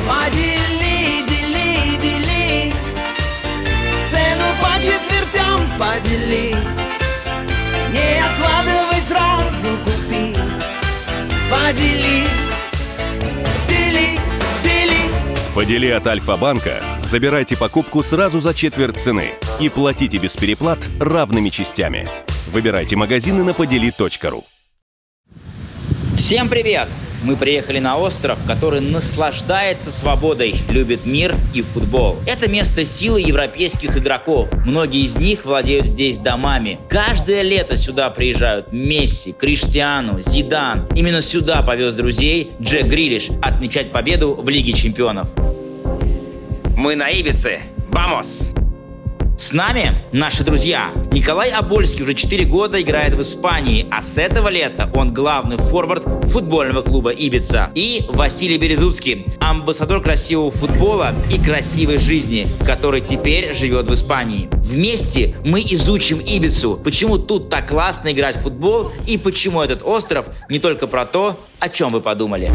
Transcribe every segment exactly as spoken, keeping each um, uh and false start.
Подели, дели, дели, цену по четвертям подели. Не откладывай, сразу купи. Подели, дели, дели. С «Подели» от Альфа-банка забирайте покупку сразу за четверть цены и платите без переплат равными частями. Выбирайте магазины на подели точка ру. Всем привет! Мы приехали на остров, который наслаждается свободой, любит мир и футбол. Это место силы европейских игроков. Многие из них владеют здесь домами. Каждое лето сюда приезжают Месси, Криштиану, Зидан. Именно сюда повез друзей Джек Грилиш отмечать победу в Лиге чемпионов. Мы на Ибице. Вамос! С нами наши друзья. Николай Обольский уже четыре года играет в Испании, а с этого лета он главный форвард футбольного клуба Ибица. И Василий Березуцкий, амбассадор красивого футбола и красивой жизни, который теперь живет в Испании. Вместе мы изучим Ибицу, почему тут так классно играть в футбол и почему этот остров не только про то, о чем вы подумали.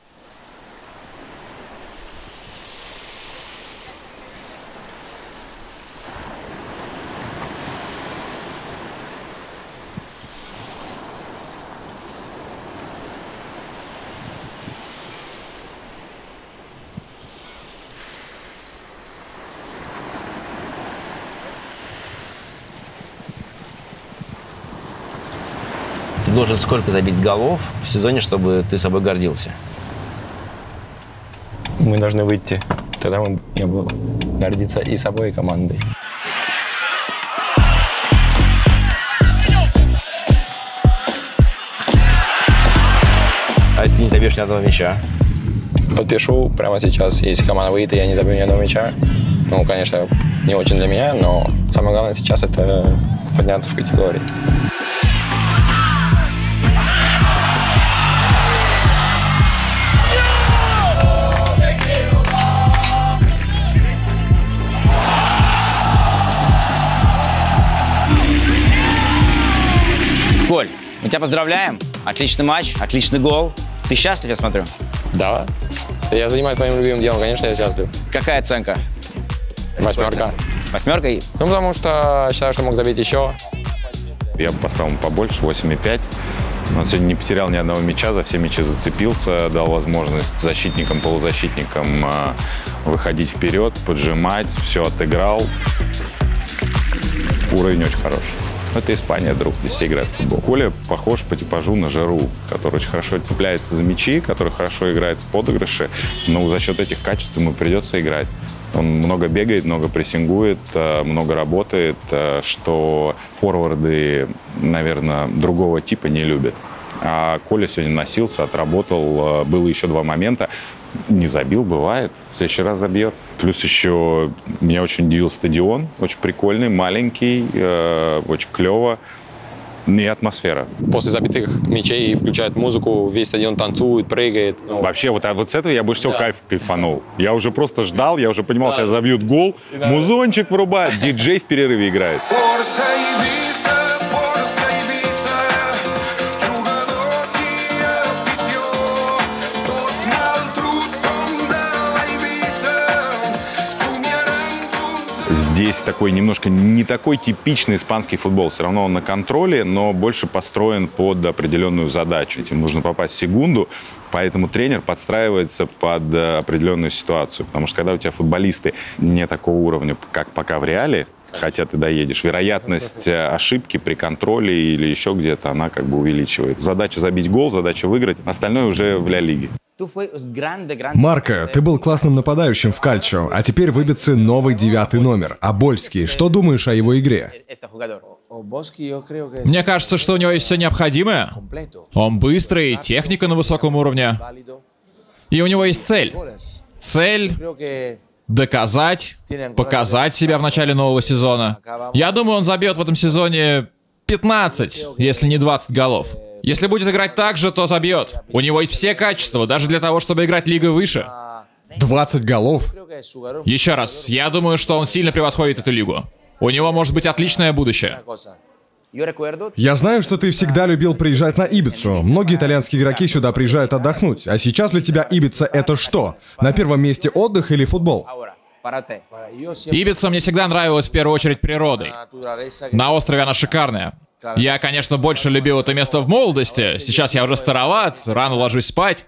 Ты должен сколько забить голов в сезоне, чтобы ты собой гордился? Мы должны выйти. Тогда мы, я буду гордиться и собой, и командой. А если ты не забьешь ни одного мяча? Подпишу прямо сейчас. Если команда выйдет, и я не забью ни одного мяча. Ну, конечно, не очень для меня, но самое главное сейчас это подняться в категории. Коль, мы тебя поздравляем. Отличный матч, отличный гол. Ты счастлив, я смотрю? Да. Я занимаюсь своим любимым делом, конечно, я счастлив. Какая оценка? Восьмерка. Восьмерка? Ну, потому что считаю, что мог забить еще. Я бы поставил побольше, восемь и пять. Он сегодня не потерял ни одного мяча, за все мячи зацепился, дал возможность защитникам, полузащитникам выходить вперед, поджимать, все отыграл. Уровень очень хороший. Это Испания, друг, здесь все играют в футбол. Коля похож по типажу на Жиру, который очень хорошо цепляется за мячи, который хорошо играет в подыгрыши, но за счет этих качеств ему придется играть. Он много бегает, много прессингует, много работает, что форварды, наверное, другого типа не любят. А Коля сегодня носился, отработал. Было еще два момента. Не забил, бывает. В следующий раз забьет. Плюс еще меня очень удивил стадион. Очень прикольный, маленький, э, очень клево. И атмосфера. После забитых мячей включают музыку, весь стадион танцует, прыгает. Ну. Вообще, вот, а вот с этого я больше всего да. кайф кайфанул. Я уже просто ждал, я уже понимал, да. что я забьют гол. Да. Музончик врубает, диджей в перерыве играет. Здесь такой немножко не такой типичный испанский футбол. Все равно он на контроле, но больше построен под определенную задачу. Этим нужно попасть в секунду, поэтому тренер подстраивается под определенную ситуацию. Потому что когда у тебя футболисты не такого уровня, как пока в Реале, хотя ты доедешь, вероятность ошибки при контроле или еще где-то, она как бы увеличивается. Задача забить гол, задача выиграть. Остальное уже в Ля Лиге. Марко, ты был классным нападающим в Кальчо, а теперь в Ибице новый девятый номер. Обольский. Что думаешь о его игре? Мне кажется, что у него есть все необходимое. Он быстрый, техника на высоком уровне. И у него есть цель. Цель доказать, показать себя в начале нового сезона. Я думаю, он забьет в этом сезоне пятнадцать, если не двадцать голов. Если будет играть так же, то забьет. У него есть все качества, даже для того, чтобы играть лигу выше. двадцать голов? Еще раз, я думаю, что он сильно превосходит эту лигу. У него может быть отличное будущее. Я знаю, что ты всегда любил приезжать на Ибицу. Многие итальянские игроки сюда приезжают отдохнуть. А сейчас для тебя Ибица — это что? На первом месте отдых или футбол? Ибица мне всегда нравилась в первую очередь природой. На острове она шикарная. Я, конечно, больше любил это место в молодости. Сейчас я уже староват, рано ложусь спать.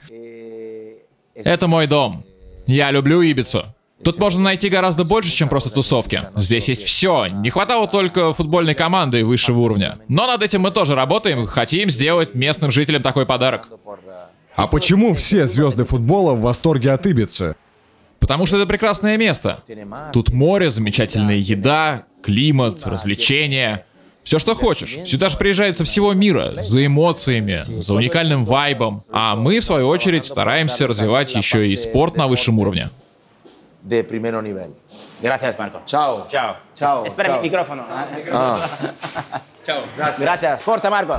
Это мой дом. Я люблю Ибицу. Тут можно найти гораздо больше, чем просто тусовки. Здесь есть все. Не хватало только футбольной команды высшего уровня. Но над этим мы тоже работаем. Хотим сделать местным жителям такой подарок. А почему все звезды футбола в восторге от Ибицы? Потому что это прекрасное место. Тут море, замечательная еда, климат, развлечения. Все, что хочешь. Сюда же приезжают со всего мира. За эмоциями, за уникальным вайбом. А мы, в свою очередь, стараемся развивать еще и спорт на высшем уровне. De primero nivel. Gracias, Marco. Chao. Chao. Chao. Espera el micrófono. Ah. Chao. Gracias. Gracias. Forza, Marco.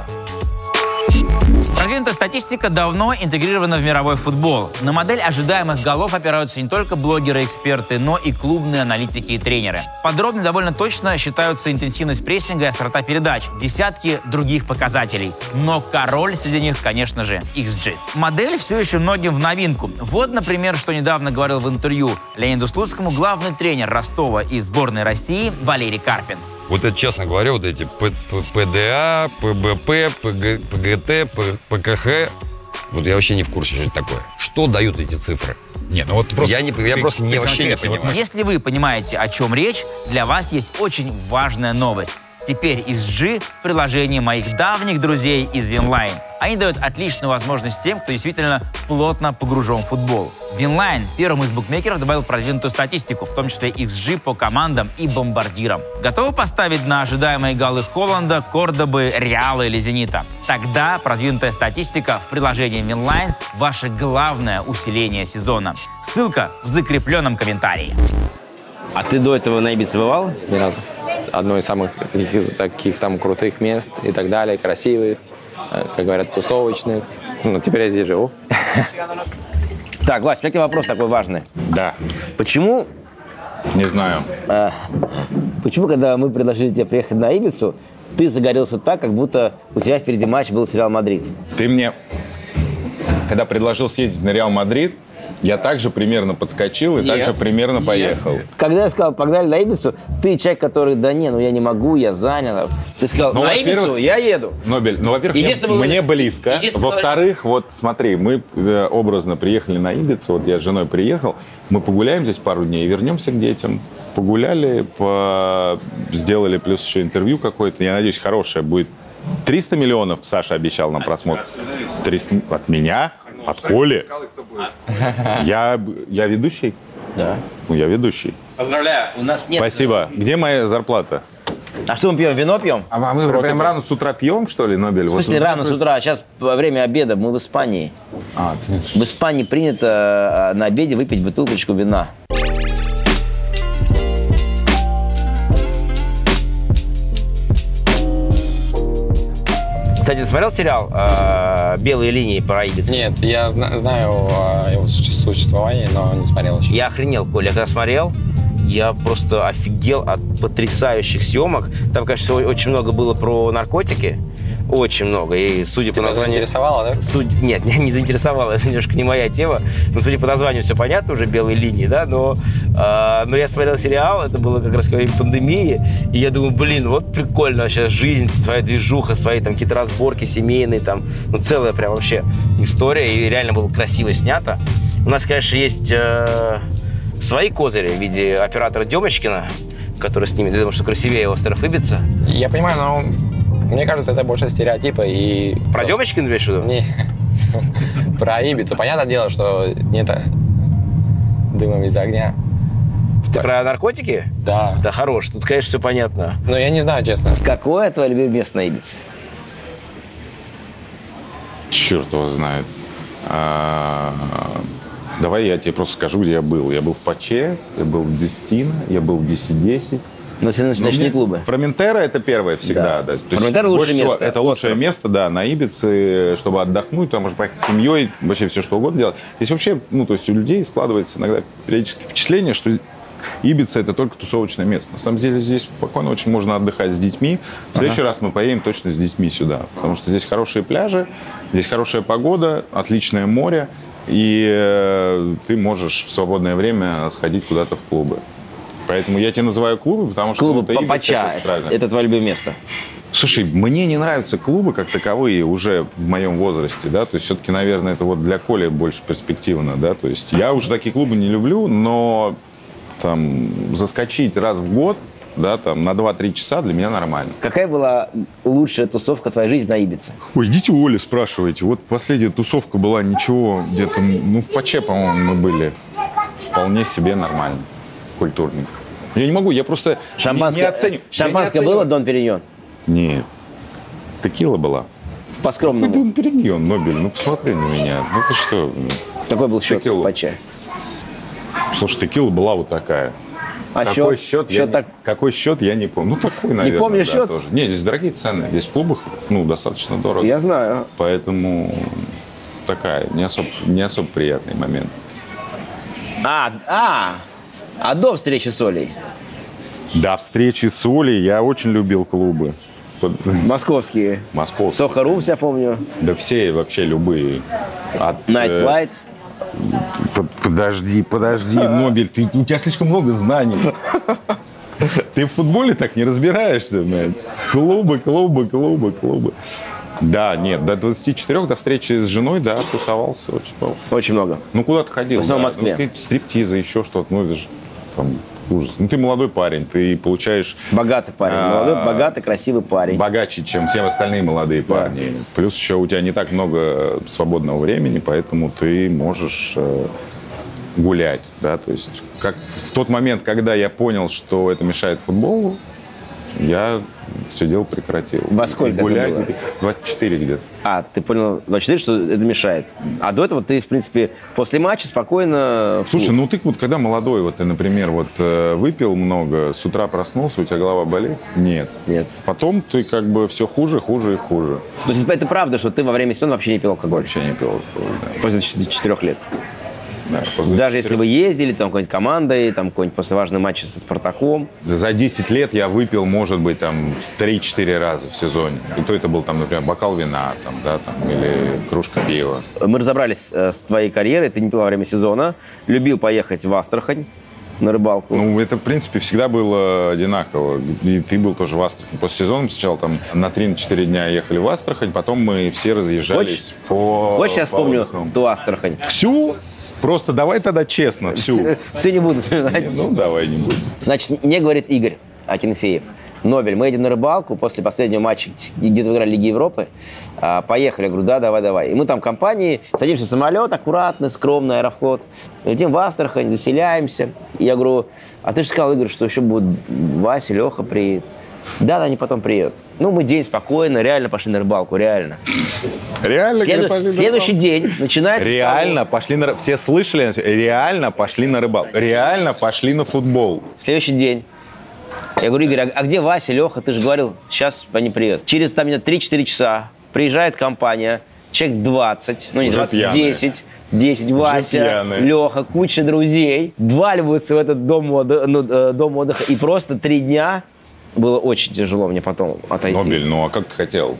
Продвинутая статистика давно интегрирована в мировой футбол. На модель ожидаемых голов опираются не только блогеры, эксперты, но и клубные аналитики и тренеры. Подробно и довольно точно считаются интенсивность прессинга и острота передач, десятки других показателей. Но король среди них, конечно же, икс джи. Модель все еще многим в новинку. Вот, например, что недавно говорил в интервью Леониду Слуцкому главный тренер Ростова и сборной России Валерий Карпин. Вот это, честно говоря, вот эти ПДА, ПБП, ПГТ, ПКХ, вот я вообще не в курсе, что это такое. Что дают эти цифры? Нет, ну вот просто я, не, я ты, просто ты не, вообще не вот понимаю. Если вы понимаете, о чем речь, для вас есть очень важная новость. Теперь икс джи в приложении моих давних друзей из Винлайн. Они дают отличную возможность тем, кто действительно плотно погружен в футбол. Винлайн первым из букмекеров добавил продвинутую статистику, в том числе икс джи по командам и бомбардирам. Готовы поставить на ожидаемые голы Холланда, Кордобы, Реала или Зенита? Тогда продвинутая статистика в приложении Винлайн – ваше главное усиление сезона. Ссылка в закрепленном комментарии. А ты до этого на Ибице бывал? Ни разу. Одно из самых таких, таких там крутых мест и так далее, красивых, как говорят, тусовочных. Ну, теперь я здесь живу. Так, Вась, у меня к тебе вопрос такой важный. Да. Почему... Не знаю. А, почему, когда мы предложили тебе приехать на Ибицу, ты загорелся так, как будто у тебя впереди матч был с Реал Мадрид? Ты мне, когда предложил съездить на Реал Мадрид, я также примерно подскочил и Нет. также примерно Нет. поехал. Когда я сказал, погнали на Ибицу, ты человек, который, да не, ну я не могу, я занят. Ты сказал, ну, на Ибицу я еду. Нобель, ну, во-первых, мне, было... мне близко. Во-вторых, вот смотри, мы э, образно приехали на Ибицу, вот я с женой приехал, мы погуляем здесь пару дней и вернемся к детям. Погуляли, по... сделали плюс еще интервью какое-то, я надеюсь, хорошее будет. триста миллионов Саша обещал нам просмотр. триста от меня? От Коли? Я, я ведущий? Да. Ну, я ведущий. Поздравляю. У нас нет... Спасибо. Где моя зарплата? А что мы пьем? Вино пьем? А мы прям рано с утра пьем, что ли, Нобель? В смысле вот рано с утра? Сейчас во время обеда. Мы в Испании. А, ты... В Испании принято на обеде выпить бутылочку вина. Кстати, ты смотрел сериал э, «Белые линии» про Ибицу? Нет, я зна- знаю о его существовании, но не смотрел еще. Я охренел, Коля. Я когда смотрел, я просто офигел от потрясающих съемок. Там, конечно, очень много было про наркотики. Очень много. И судя по Тебя названию... заинтересовало, да? Суд... Нет, меня не заинтересовало. Это немножко не моя тема. Но судя по названию все понятно, уже «Белые линии», да? Но, э, но я смотрел сериал, это было как раз во время пандемии. И я думаю, блин, вот прикольно сейчас жизнь, своя движуха, свои там какие-то разборки семейные, там, ну, целая прям вообще история. И реально было красиво снято. У нас, конечно, есть э, свои козыри в виде оператора Демочкина, который снимет, я думаю, что красивее «Остров Ибица». Я понимаю, но мне кажется, это больше стереотипы и... Про Демочкина, имеешь в виду? Не. Про Ибицу. Понятное дело, что нет дыма без огня. Ты про наркотики? Да. Да хорош, тут, конечно, все понятно. Но я не знаю, честно. Какое твое любимое место на Ибице? Черт его знает. А, давай я тебе просто скажу, где я был. Я был в Паче, я был в Дестино, я был в десять десять. Но все ночные клубы. Форментера — это первое всегда. Да. Да. Форментера — лучшее место. Это лучшее место, да, на Ибице, чтобы отдохнуть, там можно поехать с семьей, вообще все что угодно делать. Здесь вообще, ну, то есть у людей складывается иногда периодически впечатление, что Ибица — это только тусовочное место. На самом деле здесь спокойно очень можно отдыхать с детьми. В следующий ага. раз мы поедем точно с детьми сюда, потому что здесь хорошие пляжи, здесь хорошая погода, отличное море, и э, ты можешь в свободное время сходить куда-то в клубы. Поэтому я тебе называю клубы, потому что... Клубы ну, Папача — это твое любимое место. Слушай, мне не нравятся клубы как таковые уже в моем возрасте, да, то есть все-таки, наверное, это вот для Коли больше перспективно, да, то есть я уже такие клубы не люблю, но там заскочить раз в год, да, там на два-три часа для меня нормально. Какая была лучшая тусовка твоей жизни на Ибице? Ой, идите у Оли спрашивайте, вот последняя тусовка была ничего, где-то, ну, в Паче, по-моему, мы были, вполне себе нормально, культурненько. Я не могу, я просто Шампанское, не, не оценю. Шампанское не оценю. было, Дон Периньон? Нет, текила была. По-скромному. Дон Периньон, Нобель, ну посмотри на меня, ну ты что. Какой был счет текила. в Паче? Слушай, текила была вот такая. А какой счет? счет, счет я так... не, какой счет, я не помню. Ну, такой, наверное. Не помнишь да, счет? Тоже. Нет, здесь дорогие цены. Здесь в клубах, ну, достаточно дорого. Я знаю. Поэтому такая, не особо, не особо приятный момент. А, а, а до встречи с Олей? До встречи с Олей я очень любил клубы. Московские. Московские. Сохо-Рум, я помню. Да все, вообще любые. От, Night Flight. Э, подожди, подожди, Нобель, ты, у тебя слишком много знаний. Ты в футболе так не разбираешься, man. Клубы, клубы, клубы, клубы. Да, нет, до двадцати четырёх, до встречи с женой, да, тусовался очень много. Очень много. Ну, куда ты ходил? В основном да. в Москве. Ну, какие-то стриптизы, еще что-то. Ну, это же там ужас. Ну, ты молодой парень, ты получаешь... Богатый парень. А, Молодой, богатый, красивый парень. Богаче, чем все остальные молодые Да. парни. Плюс еще у тебя не так много свободного времени, поэтому ты можешь э, гулять, да, то есть как в тот момент, когда я понял, что это мешает футболу, я все дело прекратил. Во сколько гулять, это было? двадцать четыре где-то. А, ты понял, двадцать четыре, что это мешает. А до этого ты, в принципе, после матча спокойно... в Слушай, клуб. ну ты вот когда молодой, вот ты, например, вот э, выпил много, с утра проснулся, у тебя голова болит? Нет. Нет. Потом ты как бы все хуже, хуже и хуже. То есть это правда, что ты во время сезона вообще не пил алкоголь? Вообще не пил алкоголь, да. После четырех лет? Да, после Даже четырех. если вы ездили, там, какой-нибудь командой, там, какой-нибудь после важного матча со Спартаком. За десять лет я выпил, может быть, там три-четыре раза в сезоне. И то это был, там, например, бокал вина, там, да, там, или кружка пива. Мы разобрались э, с твоей карьерой, ты не пил во время сезона, любил поехать в Астрахань на рыбалку. Ну, это, в принципе, всегда было одинаково. И ты был тоже в Астрахани. После сезона сначала там на три-четыре дня ехали в Астрахань, потом мы все разъезжались Хочешь? по... Хочешь, я по вспомню отдыхам. ту Астрахань? Всю? Просто давай тогда честно, всю. Все, все не буду вспоминать. Ну, давай не будем. Значит, мне говорит Игорь Акинфеев: Нобель, мы едем на рыбалку после последнего матча, где-то в играли Лиги Европы. А, поехали. Я говорю, да, давай, давай. И мы там компанией садимся в самолет, аккуратно, скромный аэрофлот. Летим в Астрахань, заселяемся. И я говорю, а ты же сказал, Игорь, что еще будет Вася, Леха приедет. Да, да, они потом приедут. Ну, мы день спокойно, реально пошли на рыбалку, реально. Реально, Следу- пошли на Следующий день начинается... Реально пошли на рыбалку. Все слышали? Реально пошли на рыбалку. Реально пошли на футбол. Следующий день. Я говорю, Игорь, а, а где Вася, Леха? Ты же говорил, сейчас они приедут. Через там три-четыре часа приезжает компания, человек двадцать, ну не Уже двадцать, пьяные. десять. десять, Вася, пьяные. Леха, куча друзей. Вваливаются в этот дом, отдыха, ну, э, дом отдыха. И просто три дня было очень тяжело мне потом отойти. Нобель, ну а как ты хотел?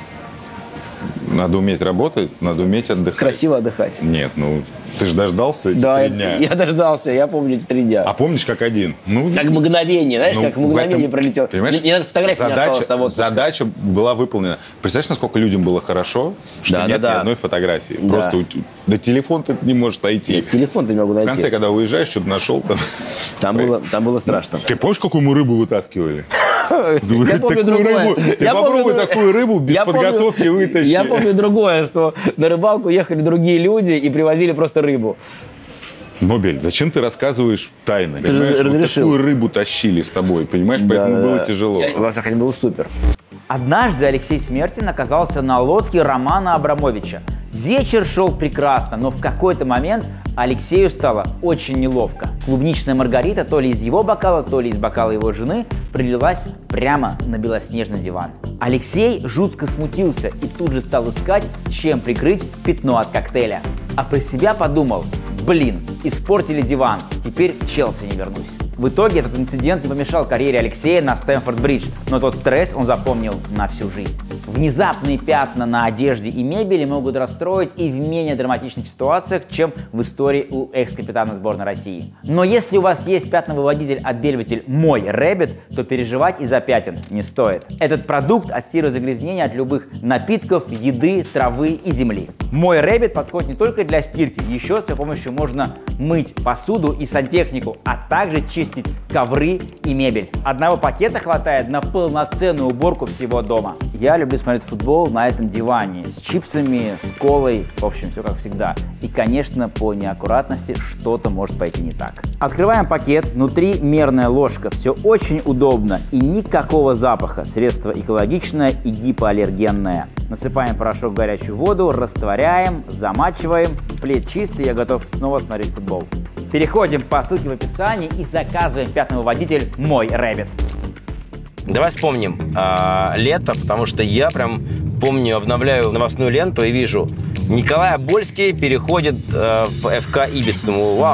Надо уметь работать, надо уметь отдыхать. Красиво отдыхать. Нет, ну ты же дождался эти Да, три я, дня. я дождался, я помню эти три дня. А помнишь, как один? Ну, Как мгновение, знаешь, ну, как в мгновение этом, пролетело. Понимаешь, Не, не надо фотографии, не задача, осталось того отпуска. задача была выполнена. Представляешь, насколько людям было хорошо, что Да, нет да, ни да. одной фотографии. Да. Просто у- до телефона ты не можешь найти. Нет, телефон ты не могу В найти. конце, когда уезжаешь, что-то нашел. Там, Там было, там было страшно. Ты помнишь, какую мы рыбу вытаскивали? Я помню Такую другое. рыбу- Ты Я помню попробуй друг- такую рыбу без Я помню- подготовки вытащи. Я помню другое, что на рыбалку ехали другие люди и привозили просто рыбу. Нобель, зачем ты рассказываешь тайны? Ты же Понимаешь, вот разрешил. такую рыбу тащили с тобой, понимаешь? Поэтому Да, было да. тяжело. В Астрахани было супер. Однажды Алексей Смертин оказался на лодке Романа Абрамовича. Вечер шел прекрасно, но в какой-то момент Алексею стало очень неловко. Клубничная маргарита то ли из его бокала, то ли из бокала его жены прилилась прямо на белоснежный диван. Алексей жутко смутился и тут же стал искать, чем прикрыть пятно от коктейля. А про себя подумал: блин, испортили диван, теперь в Челси не вернусь. В итоге этот инцидент не помешал карьере Алексея на Стэмфорд-Бридж, но тот стресс он запомнил на всю жизнь. Внезапные пятна на одежде и мебели могут расстроить и в менее драматичных ситуациях, чем в истории у экс-капитана сборной России. Но если у вас есть пятновыводитель-отбеливатель «Мой Рэббит», то переживать из-за пятен не стоит. Этот продукт отстирывает загрязнения от любых напитков, еды, травы и земли. «Мой Рэббит» подходит не только для стирки, еще с его помощью можно мыть посуду и сантехнику, а также чистить ковры и мебель. Одного пакета хватает на полноценную уборку всего дома. Я люблю смотреть футбол на этом диване с чипсами, с колой, в общем, все как всегда. И, конечно, по неаккуратности что-то может пойти не так. Открываем пакет, внутри мерная ложка, все очень удобно и никакого запаха. Средство экологичное и гипоаллергенное. Насыпаем порошок в горячую воду, растворяем, замачиваем. Плед чистый, я готов снова смотреть футбол. Переходим по ссылке в описании и заказываем пятновыводитель «Мой Рэббит». Давай вспомним э, лето, потому что я прям помню, обновляю новостную ленту и вижу, Николай Обольский переходит э, в эф ка Ибица. Думаю, вау.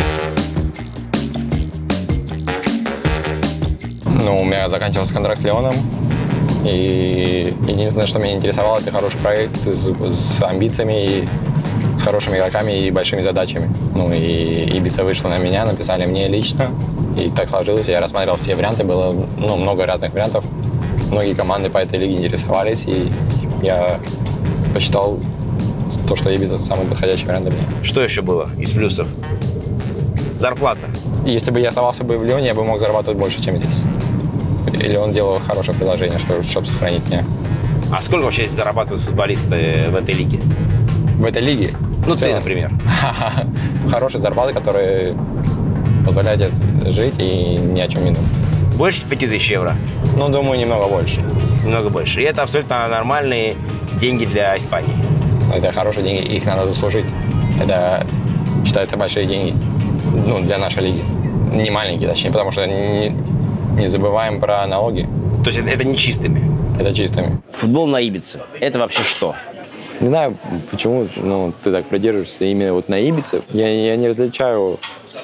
Ну, у меня заканчивался контракт с Лионом. И единственное, что меня интересовало, это хороший проект с, с амбициями, и с хорошими игроками и большими задачами. Ну и Ибица вышла на меня, написали мне лично. И так сложилось, я рассмотрел все варианты, было ну, много разных вариантов. Многие команды по этой лиге интересовались, и я посчитал то, что Ибица самый подходящий вариант для меня. Что еще было из плюсов? Зарплата. Если бы я оставался бы в Лионе, я бы мог зарабатывать больше, чем здесь. Или он делал хорошее предложение, чтобы, чтобы сохранить меня. А сколько вообще зарабатывают футболисты в этой лиге? В этой лиге? Ну, ты, например. Хорошие зарплаты, которые позволяют жить и ни о чем не думать. Больше пяти тысяч евро? Ну, думаю, немного больше. Немного больше. И это абсолютно нормальные деньги для Испании. Это хорошие деньги, их надо заслужить. Это считаются большие деньги, ну, для нашей лиги. Не маленькие, точнее, потому что не, не забываем про налоги. То есть это, это не чистыми? Это чистыми. Футбол на Ибице. Это вообще что? Не знаю, почему ну, ты так придерживаешься именно вот на Ибице. Я, я не различаю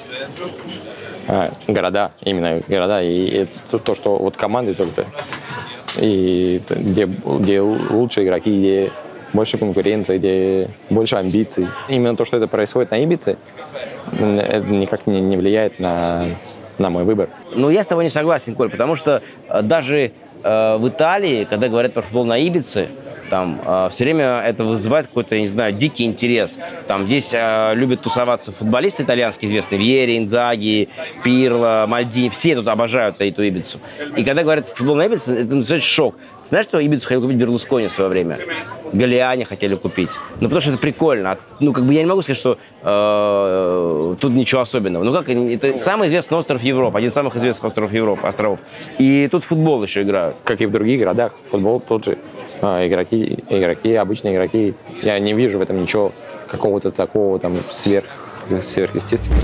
а, города, именно города. И это то, что вот команды только. И где, где лучшие игроки, где больше конкуренции, где больше амбиций. Именно то, что это происходит на Ибице, это никак не, не влияет на, на мой выбор. Ну, я с тобой не согласен, Коль, потому что даже э, в Италии, когда говорят про футбол на Ибице, там э, все время это вызывает какой-то, не знаю, дикий интерес. Там здесь э, любят тусоваться футболисты итальянские известные, Вьери, Инзаги, Пирло, Мальдини, все тут обожают эту Ибицу. И когда говорят футбол на Ибице, это называется шок. Знаешь, что Ибицу хотел купить Берлускони в свое время? Галлиани хотели купить. Ну, потому что это прикольно. Ну, как бы я не могу сказать, что э, тут ничего особенного. Ну, как, это самый известный остров Европы, один из самых известных островов Европы, островов. И тут футбол еще играют. Как и в других городах, футбол тот же. Игроки, игроки, обычные игроки. Я не вижу в этом ничего какого-то такого там сверх, сверхъестественного.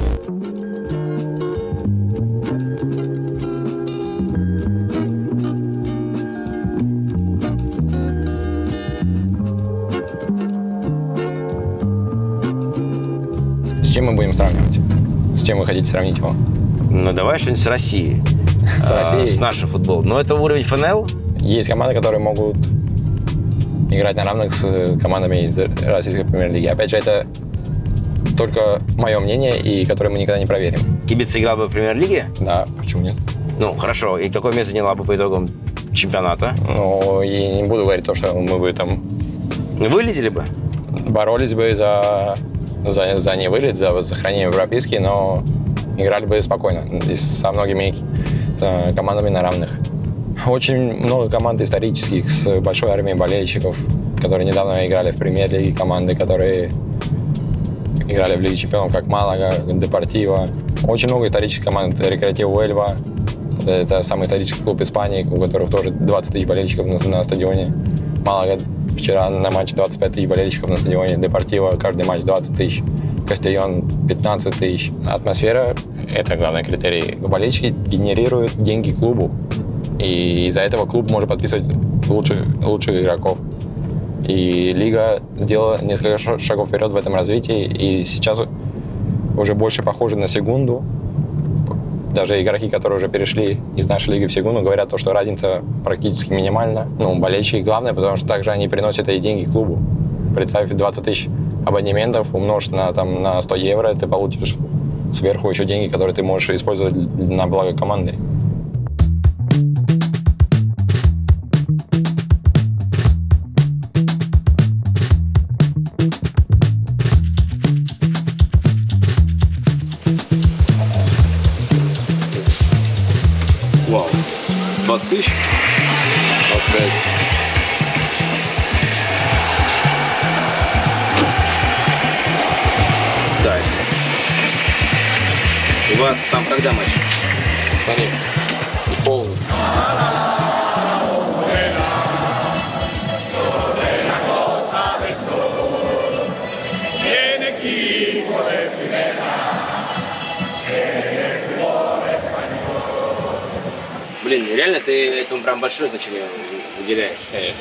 С чем мы будем сравнивать? С чем вы хотите сравнить его? Ну, давай что-нибудь с Россией. С Россией? А, с нашим футболом. Но это уровень эф эн эл? Есть команды, которые могут играть на равных с командами из российской премьер-лиги. Опять же, это только мое мнение, и которое мы никогда не проверим. Ибица играл бы в премьер-лиге? Да, почему нет? Ну, хорошо. И какое место заняла бы по итогам чемпионата? Ну, я не буду говорить то, что мы бы там... Вылетели бы? Боролись бы за, за, за не вылет, за сохранение европейский, но играли бы спокойно и со многими командами на равных. Очень много команд исторических с большой армией болельщиков, которые недавно играли в премьер-лиге, команды, которые играли в Лиге чемпионов, как Малага, Депортиво. Очень много исторических команд. Рекреатив Уэльва, это самый исторический клуб Испании, у которых тоже двадцать тысяч болельщиков на, на стадионе. Малага вчера на матче двадцать пять тысяч болельщиков на стадионе. Депортиво каждый матч двадцать тысяч. Кастильон пятнадцать тысяч. Атмосфера – это главный критерий. Болельщики генерируют деньги клубу. И из-за этого клуб может подписывать лучших, лучших игроков. И лига сделала несколько шагов вперед в этом развитии. И сейчас уже больше похоже на секунду Даже игроки, которые уже перешли из нашей лиги в Сегуну, говорят, то, что разница практически минимальна. Ну, болельщики главное, потому что также они приносят и деньги клубу. Представь, двадцать тысяч абонементов умножить на, там, на сто евро, ты получишь сверху еще деньги, которые ты можешь использовать на благо команды. Вау. двадцать тысяч? двадцать пять. Да. У вас там когда матч? Смотри, полный. Блин, реально ты этому прям большое значение уделяешь? Конечно.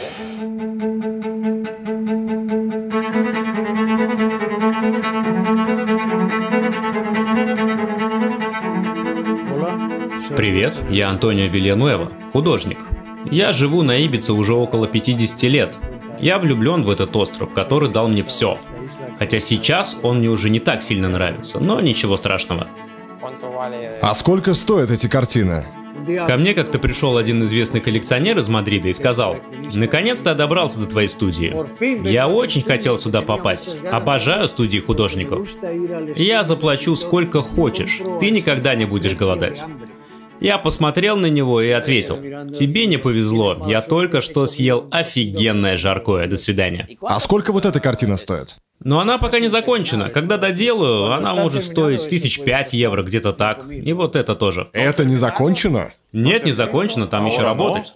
Привет, я Антонио Вильянуэва, художник. Я живу на Ибице уже около пятидесяти лет. Я влюблен в этот остров, который дал мне все. Хотя сейчас он мне уже не так сильно нравится, но ничего страшного. А сколько стоят эти картины? Ко мне как-то пришел один известный коллекционер из Мадрида и сказал: «Наконец-то я добрался до твоей студии. Я очень хотел сюда попасть. Обожаю студии художников. Я заплачу сколько хочешь. Ты никогда не будешь голодать». Я посмотрел на него и ответил: «Тебе не повезло. Я только что съел офигенное жаркое. До свидания». А сколько вот эта картина стоит? Но она пока не закончена. Когда доделаю, она может стоить тысяч пять евро, где-то так. И вот это тоже. Это не закончено? Нет, не закончено, там еще работать.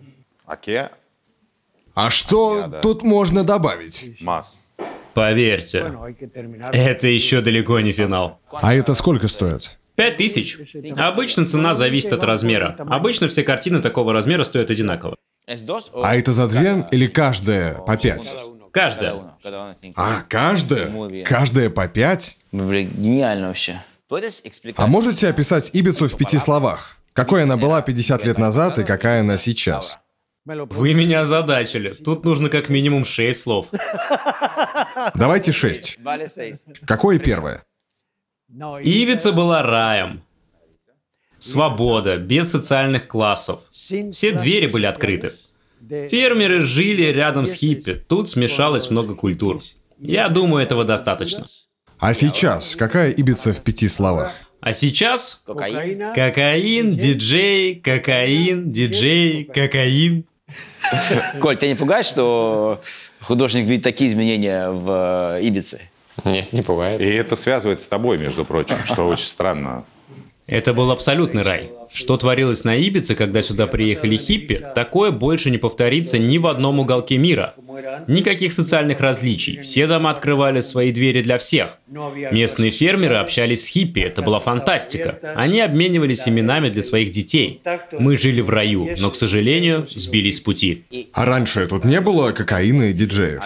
А что тут можно добавить? Масс. Поверьте, это еще далеко не финал. А это сколько стоит? Пять тысяч. Обычно цена зависит от размера. Обычно все картины такого размера стоят одинаково. А это за две или каждая по пять? Каждая. А, каждая? Каждая по пять? Гениально вообще. А можете описать Ибицу в пяти словах? Какой она была пятьдесят лет назад и какая она сейчас? Вы меня озадачили. Тут нужно как минимум шесть слов. Давайте шесть. Какое первое? Ибица была раем. Свобода, без социальных классов. Все двери были открыты. Фермеры жили рядом с хиппи. Тут смешалось много культур. Я думаю, этого достаточно. А сейчас какая Ибица в пяти словах? А сейчас кокаин, кокаин, диджей, кокаин, диджей, кокаин. Коль, тебя не пугает, что художник видит такие изменения в Ибице? Нет, не пугает. И это связывает с тобой, между прочим, что очень странно. Это был абсолютный рай. Что творилось на Ибице, когда сюда приехали хиппи, такое больше не повторится ни в одном уголке мира. Никаких социальных различий. Все дома открывали свои двери для всех. Местные фермеры общались с хиппи, это была фантастика. Они обменивались именами для своих детей. Мы жили в раю, но, к сожалению, сбились с пути. А раньше тут не было кокаина и диджеев?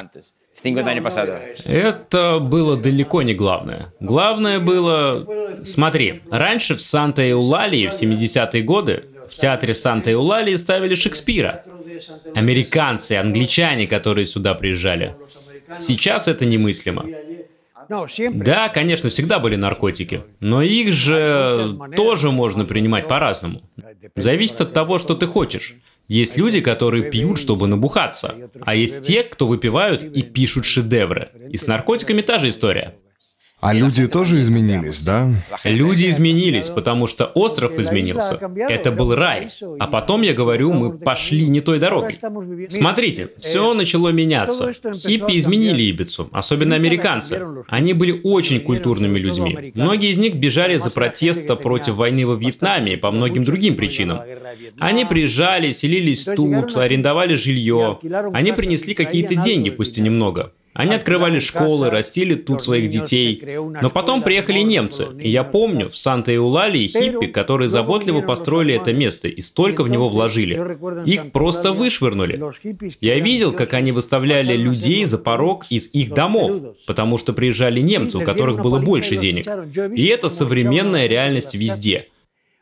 Это было далеко не главное. Главное было... Смотри, раньше в Санта-Эулалии в семидесятые годы в театре Санта-Эулалии ставили Шекспира. Американцы, англичане, которые сюда приезжали. Сейчас это немыслимо. Да, конечно, всегда были наркотики, но их же тоже можно принимать по-разному. Зависит от того, что ты хочешь. Есть люди, которые пьют, чтобы набухаться, а есть те, кто выпивают и пишут шедевры. И с наркотиками та же история. А люди тоже изменились, да? Люди изменились, потому что остров изменился. Это был рай. А потом, я говорю, мы пошли не той дорогой. Смотрите, все начало меняться. Хиппи изменили Ибицу, особенно американцы. Они были очень культурными людьми. Многие из них бежали за протеста против войны во Вьетнаме и по многим другим причинам. Они приезжали, селились тут, арендовали жилье. Они принесли какие-то деньги, пусть и немного. Они открывали школы, растили тут своих детей. Но потом приехали немцы. И я помню, в Санта-Эулалии хиппи, которые заботливо построили это место и столько в него вложили. Их просто вышвырнули. Я видел, как они выставляли людей за порог из их домов, потому что приезжали немцы, у которых было больше денег. И это современная реальность везде.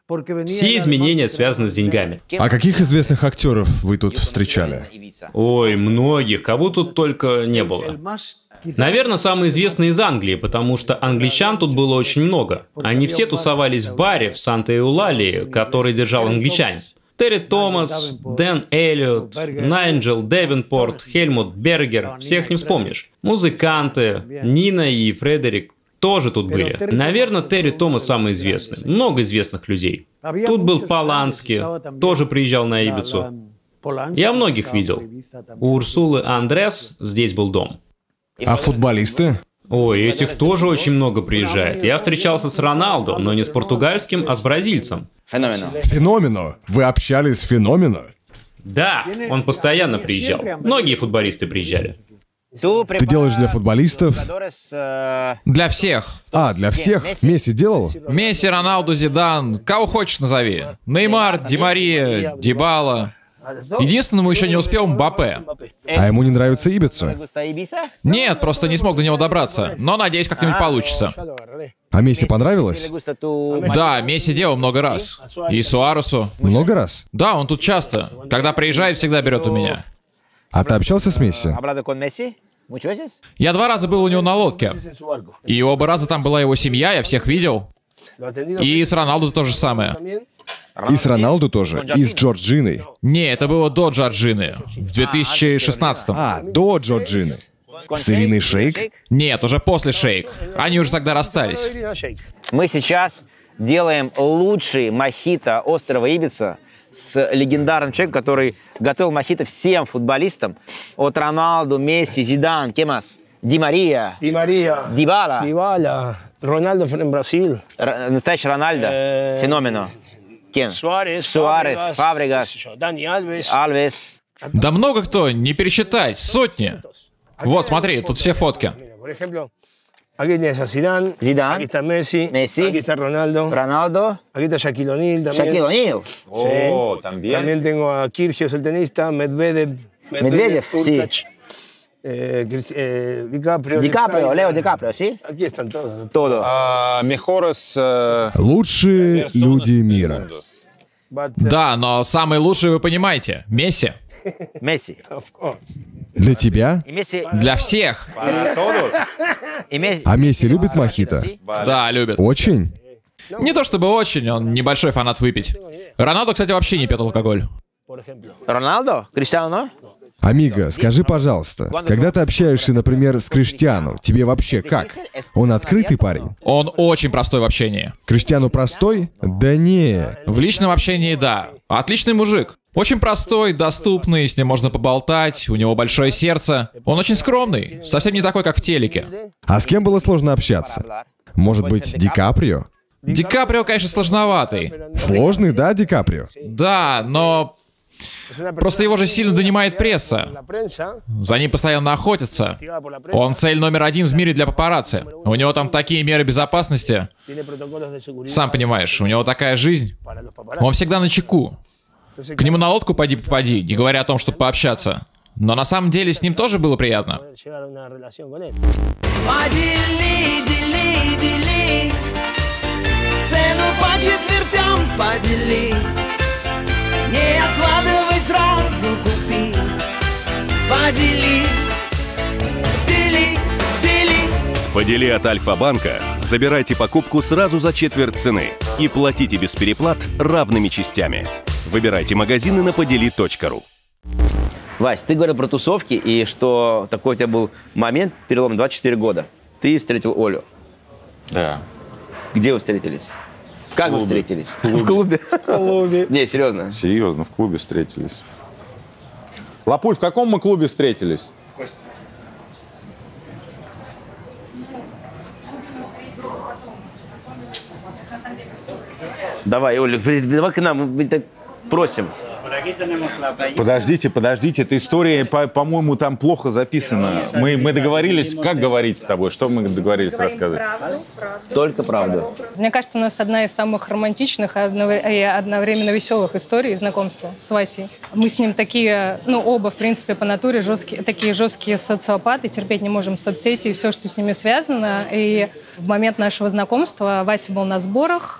Все изменения связаны с деньгами. А каких известных актеров вы тут встречали? Ой, многих, кого тут только не было. Наверное, самый известный из Англии, потому что англичан тут было очень много. Они все тусовались в баре в Санта-Эулалии, который держал англичанин. Терри Томас, Дэн Эллиот, Найджел Девенпорт, Хельмут Бергер, всех не вспомнишь. Музыканты, Нина и Фредерик тоже тут были. Наверное, Терри Томас самый известный. Много известных людей. Тут был Полански, тоже приезжал на Ибицу. Я многих видел. У Урсулы Андрес здесь был дом. А футболисты? Ой, этих тоже очень много приезжает. Я встречался с Роналдо, но не с португальским, а с бразильцем. Феномено. Феномено? Вы общались с Феномено? Да, он постоянно приезжал. Многие футболисты приезжали. Ты делаешь для футболистов? Для всех. А, для всех? Месси делал? Месси, Роналду, Зидан, кого хочешь назови. Неймар, Ди Мария, Дибала. Единственному еще не успел Мбаппе. А ему не нравится Ибица? Нет, просто не смог до него добраться. Но надеюсь, как-нибудь получится. А Месси понравилось? Да, Месси делал много раз. И Суаресу. Много раз? Да, он тут часто. Когда приезжает, всегда берет у меня. А ты общался с Месси? Я два раза был у него на лодке. И оба раза там была его семья, я всех видел. И с Роналду то же самое. И с Роналду тоже? И с Джорджиной? Не, это было до Джорджины, в две тысячи шестнадцатом. А, до Джорджины. С Ириной Шейк? Нет, уже после Шейк. Они уже тогда расстались. Мы сейчас делаем лучший мохито острова Ибица с легендарным человеком, который готовил мохито всем футболистам. От Роналду, Месси, Зидан, Кемас, Ди Мария, Ди Мария, Дибала, Дибала, Рональдо в Бразилии. Настоящий Рональдо, э Феномено. Кен? Суарес, Суарес, Фабрегас, Дани Альвес. Альвес. Да много кто, не пересчитать, сотни. Вот, смотри, тут все фотки. Aquí está Zidane, Zidane, aquí está Messi, Messi, aquí está Ronaldo, Ronaldo, aquí está Shaquille O'Neal también. Shaquille O'Neal. Oh, también. También tengo a Kyrgios, el tenista, Medvedev, Medvedev, sí. Eh, eh, DiCaprio. DiCaprio, Leo DiCaprio, ¿sí? Aquí están todos. Todo. Uh, mejores, uh, Лучшие люди мира. Да, но самый лучший вы понимаете. Месси. Месси. Для тебя? Для всех. А Месси любит мохито? Да, любит. Очень? Не то чтобы очень, он небольшой фанат выпить. Роналдо, кстати, вообще не пьет алкоголь. Роналдо? Криштиану? Амиго, скажи, пожалуйста, когда ты общаешься, например, с Криштиану, тебе вообще как? Он открытый парень? Он очень простой в общении. Криштиану простой? Да не. В личном общении, да. Отличный мужик. Очень простой, доступный, с ним можно поболтать, у него большое сердце. Он очень скромный, совсем не такой, как в телеке. А с кем было сложно общаться? Может быть, Ди Каприо? Ди Каприо, конечно, сложноватый. Сложный, да, Ди Каприо? Да, но... Просто его же сильно донимает пресса. За ним постоянно охотятся. Он цель номер один в мире для папарацци. У него там такие меры безопасности. Сам понимаешь, у него такая жизнь. Он всегда на чеку. К нему на лодку поди попади, не говоря о том, чтобы пообщаться. Но на самом деле с ним тоже было приятно. Подели, дели, дели. Цену по четвертям подели. Не откладывай, сразу купи. Подели, дели, дели. С «Подели» от Альфа-банка забирайте покупку сразу за четверть цены и платите без переплат равными частями. Выбирайте магазины на подели точка ру. Вась, ты говорил про тусовки, и что такой у тебя был момент, перелом двадцать четыре года. Ты встретил Олю. Да. Где вы встретились? Как В вы клубе. встретились? В клубе. В клубе. Не, серьезно. Серьезно, в клубе встретились. Лапуль, в каком мы клубе встретились? Давай, Оля, давай к нам, мы так просим. Подождите, подождите, эта история, по- по-моему, там плохо записана. Мы, мы договорились, как говорить с тобой? Что мы договорились рассказать? Только правду. Мне кажется, у нас одна из самых романтичных и одновре- и одновременно веселых историй знакомства с Васей. Мы с ним такие, ну, оба, в принципе, по натуре жесткие, такие жесткие социопаты, терпеть не можем соцсети и все, что с ними связано. И в момент нашего знакомства Вася был на сборах,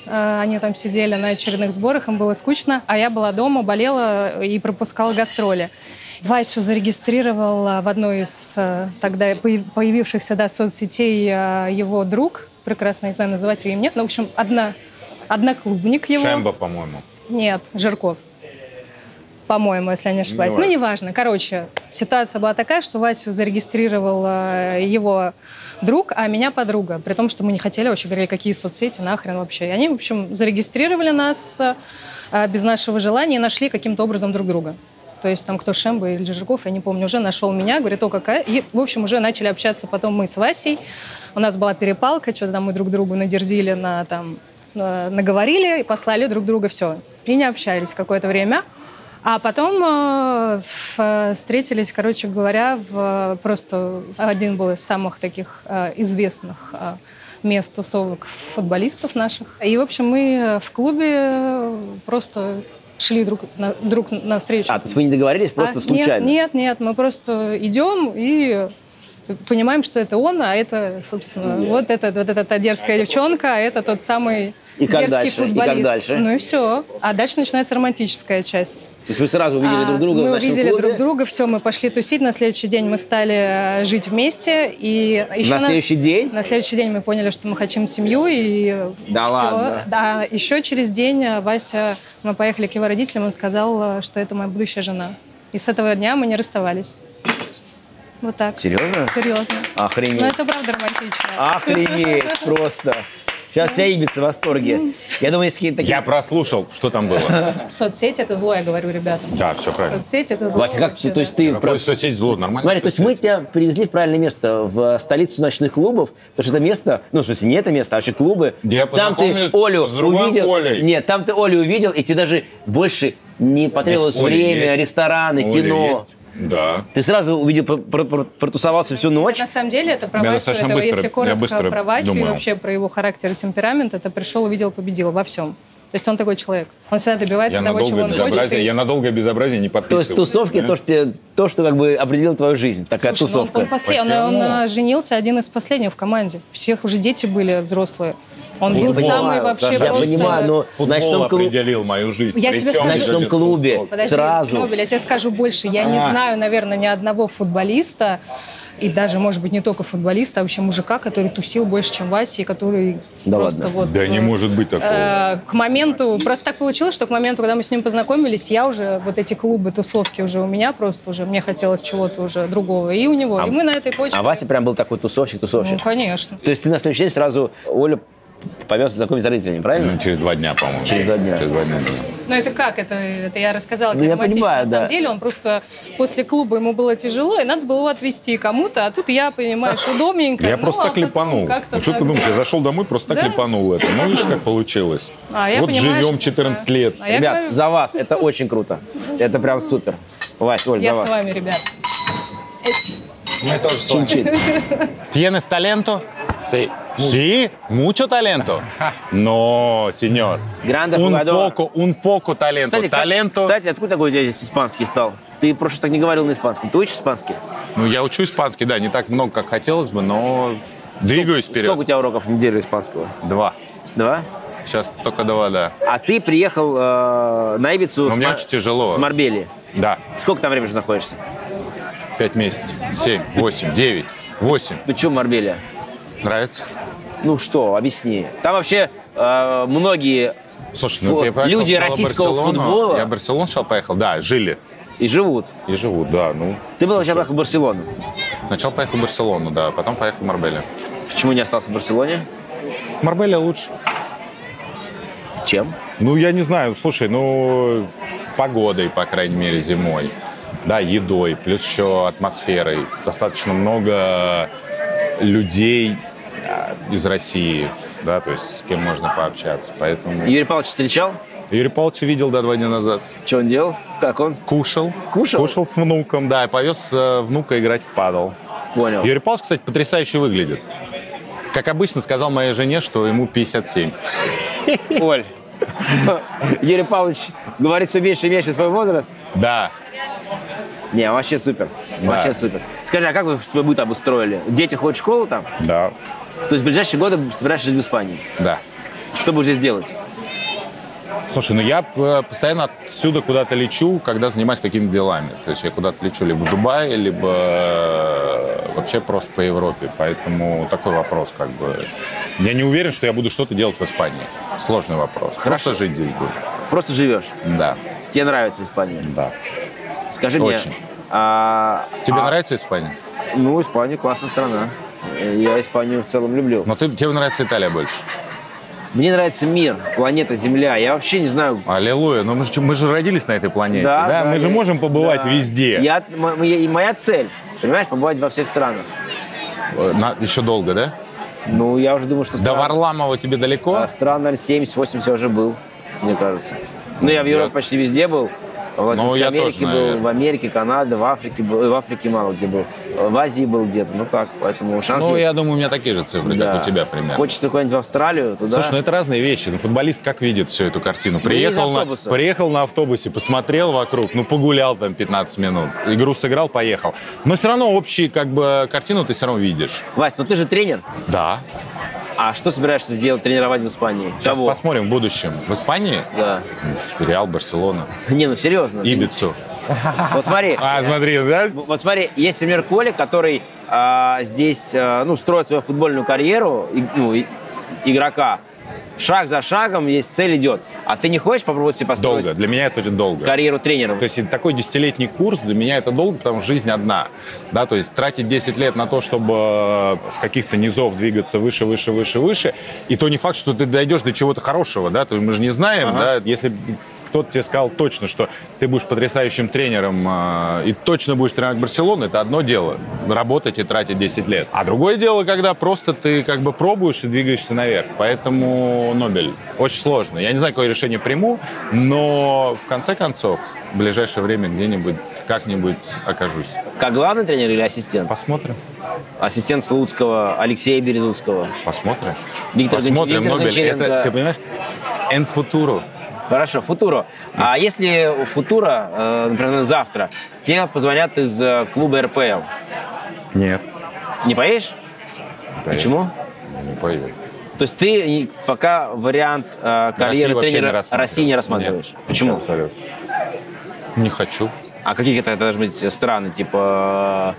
Э, Они там сидели на очередных сборах, им было скучно, а я была дома, болела и пропускала гастроли. Васю зарегистрировал в одной из э, тогда появившихся да, соцсетей э, его друг, прекрасно, не знаю, называть его им нет, но, в общем, одна, одноклубник его. Шемба, по-моему. Нет, Жирков. По-моему, если я не ошибаюсь. Не ну, неважно. Короче, ситуация была такая, что Васю зарегистрировал э, его друг, а меня подруга. При том, что мы не хотели, вообще говорили, какие соцсети, нахрен вообще. И они, в общем, зарегистрировали нас э, без нашего желания и нашли каким-то образом друг друга. То есть там кто Шемба или Жирков, я не помню, уже нашел меня, говорит, о, какая. И, в общем, уже начали общаться потом мы с Васей. У нас была перепалка, что-то там мы друг другу надерзили, на, там, э, наговорили и послали друг друга, все. И не общались какое-то время. А потом э, в, встретились, короче говоря, в, просто один был из самых таких э, известных э, мест тусовок футболистов наших. И, в общем, мы в клубе просто шли друг, на, друг навстречу. А, то есть вы не договорились просто а, случайно? Нет, нет, нет, мы просто идем и понимаем, что это он, а это, собственно, нет. вот, это, вот эта дерзкая девчонка, а это тот самый и как дерзкий дальше? футболист. И как дальше? Ну и все. А дальше начинается романтическая часть. То есть вы сразу увидели а, друг друга мы в ночном увидели клубе? друг друга, все, мы пошли тусить. На следующий день мы стали жить вместе. И еще на следующий на, день? На следующий день мы поняли, что мы хотим семью. И да все. ладно? Да, еще через день Вася, мы поехали к его родителям, он сказал, что это моя будущая жена. И с этого дня мы не расставались. Вот так. Серьезно? Серьезно. Охренеть. Ну это правда романтично. Охренеть просто. Сейчас вся Ибица в восторге. Я думаю, есть какие-то такие... Я прослушал, что там было. Соцсети — это зло, я говорю ребятам. Да, все правильно. Соцсети — это зло. Вася, как ты, то есть ты... Какой соцсеть зло? Нормально? Смотри, то есть мы тебя привезли в правильное место, в столицу ночных клубов, потому что это место, ну, в смысле, не это место, а вообще клубы. Я там ты Олю увидел. Олей. Нет, там ты Олю увидел, и тебе даже больше не потребовалось время, есть. Рестораны, Оля кино. Есть. Да. Ты сразу увидел, протусовался всю ночь? На самом деле, это про Васю, это, быстро, если коротко про Васю думаю. И вообще про его характер и темперамент, это пришел, увидел, победил во всем. То есть он такой человек. Он всегда добивается я того, чего он хочет. И... Я на долгое безобразие не подписываю. То есть тусовки, да? то, что, то, что как бы определило твою жизнь. Такая Слушай, тусовка. Ну он, он, послед... он, он женился один из последних в команде. Всех уже дети были взрослые. Он был понимаю, самый вообще я просто... понимаю, но футбол ночном клубе... определил мою жизнь. Я тебе скажу... В ночном клубе Подожди, сразу... Нобель, я тебе скажу больше. Я а. не знаю, наверное, ни одного футболиста, и даже, может быть, не только футболиста, а вообще мужика, который тусил больше, чем Вася, и который да просто ладно. вот... Да э, не может быть такого. Э, к моменту... Просто так получилось, что к моменту, когда мы с ним познакомились, я уже... Вот эти клубы, тусовки уже у меня просто уже... Мне хотелось чего-то уже другого. И у него. А, и мы на этой почве... А Вася прям был такой тусовщик, тусовщик? Ну, конечно. То есть ты на следующий день сразу Олю повез знакомиться с родителями, правильно? Ну, через два дня, по-моему. Через два дня. Через два дня, да. Ну это как? Это, это я рассказала тебе ну, романтично. Понимаю, на да. самом деле он просто после клуба ему было тяжело, и надо было его отвезти кому-то, а тут я, понимаешь, удобненько. Я ну, просто а так липанул. Ну что ты думаешь, я зашел домой, просто так да? липанул это. Ну видишь, как получилось. А, я вот живем четырнадцать лет. А ребят, говорю... за вас, это очень круто. Это прям супер. Вась, Оль, я за вас. Я с вами, ребят. Эти. Мы тоже с вами. ¿Tienes talento? Sí. Sí, mucho talento. No, señor. Grande un jugador. poco, un poco talento. Кстати, talento. Кстати, откуда такой у тебя здесь испанский стал? Ты в прошлый так не говорил на испанском. Ты учишь испанский? Ну, я учу испанский, да, не так много, как хотелось бы, но двигаюсь вперед. Сколько у тебя уроков в неделю испанского? Два. Два? Сейчас только два, да. А ты приехал э, на Ибицу с, мне очень тяжело. с Марбельи? Да. Сколько там времени уже находишься? Пять месяцев. Семь, восемь, девять, восемь. Ты что, Марбелья? Нравится? Ну что, объясни. Там вообще э, многие Слушай, ну, фу- люди российского футбола... Я в Барселону сначала поехал, да, жили. И живут? И живут, да. Ну, ты был сначала поехал в Барселону? Сначала поехал в Барселону, да, потом поехал в Марбелья. Почему не остался в Барселоне? Марбелья лучше. Чем? Ну, я не знаю, слушай, ну, погодой, по крайней мере, зимой. Да, едой, плюс еще атмосферой. Достаточно много людей из России, да, то есть с кем можно пообщаться, поэтому... Юрий Павлович встречал? Юрий Павлович видел, да, два дня назад. Что он делал? Как он? Кушал. Кушал? Кушал с внуком, да, и повез э, внука играть в падл. Понял. Юрий Павлович, кстати, потрясающе выглядит. Как обычно, сказал моей жене, что ему пятьдесят семь. Оль, Юрий Павлович говорит все меньше и меньше свой возраст? Да. Не, вообще супер. Да. Вообще супер. Скажи, а как вы свой быт обустроили? Дети ходят в школу там? Да. То есть в ближайшие годы собираешься жить в Испании? Да. Что будешь здесь делать? Слушай, ну я постоянно отсюда куда-то лечу, когда занимаюсь какими-то делами. То есть я куда-то лечу либо в Дубай, либо вообще просто по Европе. Поэтому такой вопрос как бы. Я не уверен, что я буду что-то делать в Испании. Сложный вопрос. Хорошо. Просто жить здесь буду. Просто живешь? Да. Тебе нравится Испания? Да. Скажи Очень. мне... А, Тебе а, нравится Испания? Ну, Испания классная страна. Я Испанию в целом люблю. Но ты, тебе нравится Италия больше? Мне нравится мир, планета Земля. Я вообще не знаю... Аллилуйя. Но мы же, мы же родились на этой планете, да? Да, да? Мы да, же я... можем побывать да. везде. Я, и моя цель, понимаешь, побывать во всех странах. На, еще долго, да? Ну, я уже думаю, что... До стран... Варламова тебе далеко? А, стран, наверное, семьдесят-восемьдесят уже был, мне кажется. Ну, я в Европе я... почти везде был. В Латинской ну, Америке тоже, был, наверное. в Америке, Канаде, в Африке был, в Африке мало где был, в Азии был где-то, ну так, поэтому шанс Ну, есть. я думаю, у меня такие же цифры, да. как у тебя примерно. Хочется куда-нибудь в Австралию, туда. Слушай, ну это разные вещи. Ну, футболист как видит всю эту картину? Приехал, на, приехал на автобусе, посмотрел вокруг, ну, погулял там пятнадцать минут, игру сыграл, поехал. Но все равно общую как бы картину ты все равно видишь. Вась, ну ты же тренер. Да. А что собираешься сделать, тренировать в Испании? Сейчас Кого? посмотрим в будущем. В Испании? Да. Реал, Барселона. Не, ну серьезно. Ибицу. Вот смотри. А, смотри, да? Вот смотри, есть пример Коли, который а, здесь, а, ну, строит свою футбольную карьеру, и, ну, и, игрока. Шаг за шагом, есть цель, идет. А ты не хочешь попробовать себе построить? Долго. Для меня это очень долго. Карьеру тренера. То есть такой десятилетний курс для меня это долго, потому что жизнь одна. Да, то есть тратить десять лет на то, чтобы с каких-то низов двигаться выше, выше, выше, выше. И то не факт, что ты дойдешь до чего-то хорошего, да, то есть мы же не знаем, ага. да, если кто-то тебе сказал точно, что ты будешь потрясающим тренером э, и точно будешь тренировать Барселону, это одно дело. Работать и тратить десять лет. А другое дело, когда просто ты как бы пробуешь и двигаешься наверх. Поэтому Нобель очень сложно. Я не знаю, какое решение приму, но в конце концов в ближайшее время где-нибудь, как-нибудь окажусь. Как главный тренер или ассистент? Посмотрим. Ассистент Слуцкого, Алексея Березутского. Посмотрим. Виктор Посмотрим, Виктор Нобель. Это, ты понимаешь? En futuro. Хорошо, Футуро. А если Футуро, э, например, завтра, тебе позвонят из э, клуба эр пэ эл? Нет. Не поедешь? Не поеду. Почему? Не поеду. То есть ты пока вариант э, карьеры Россию тренера не России не рассматриваешь? Нет. Почему? Абсолютно. Не хочу. А какие это должны быть страны? Типа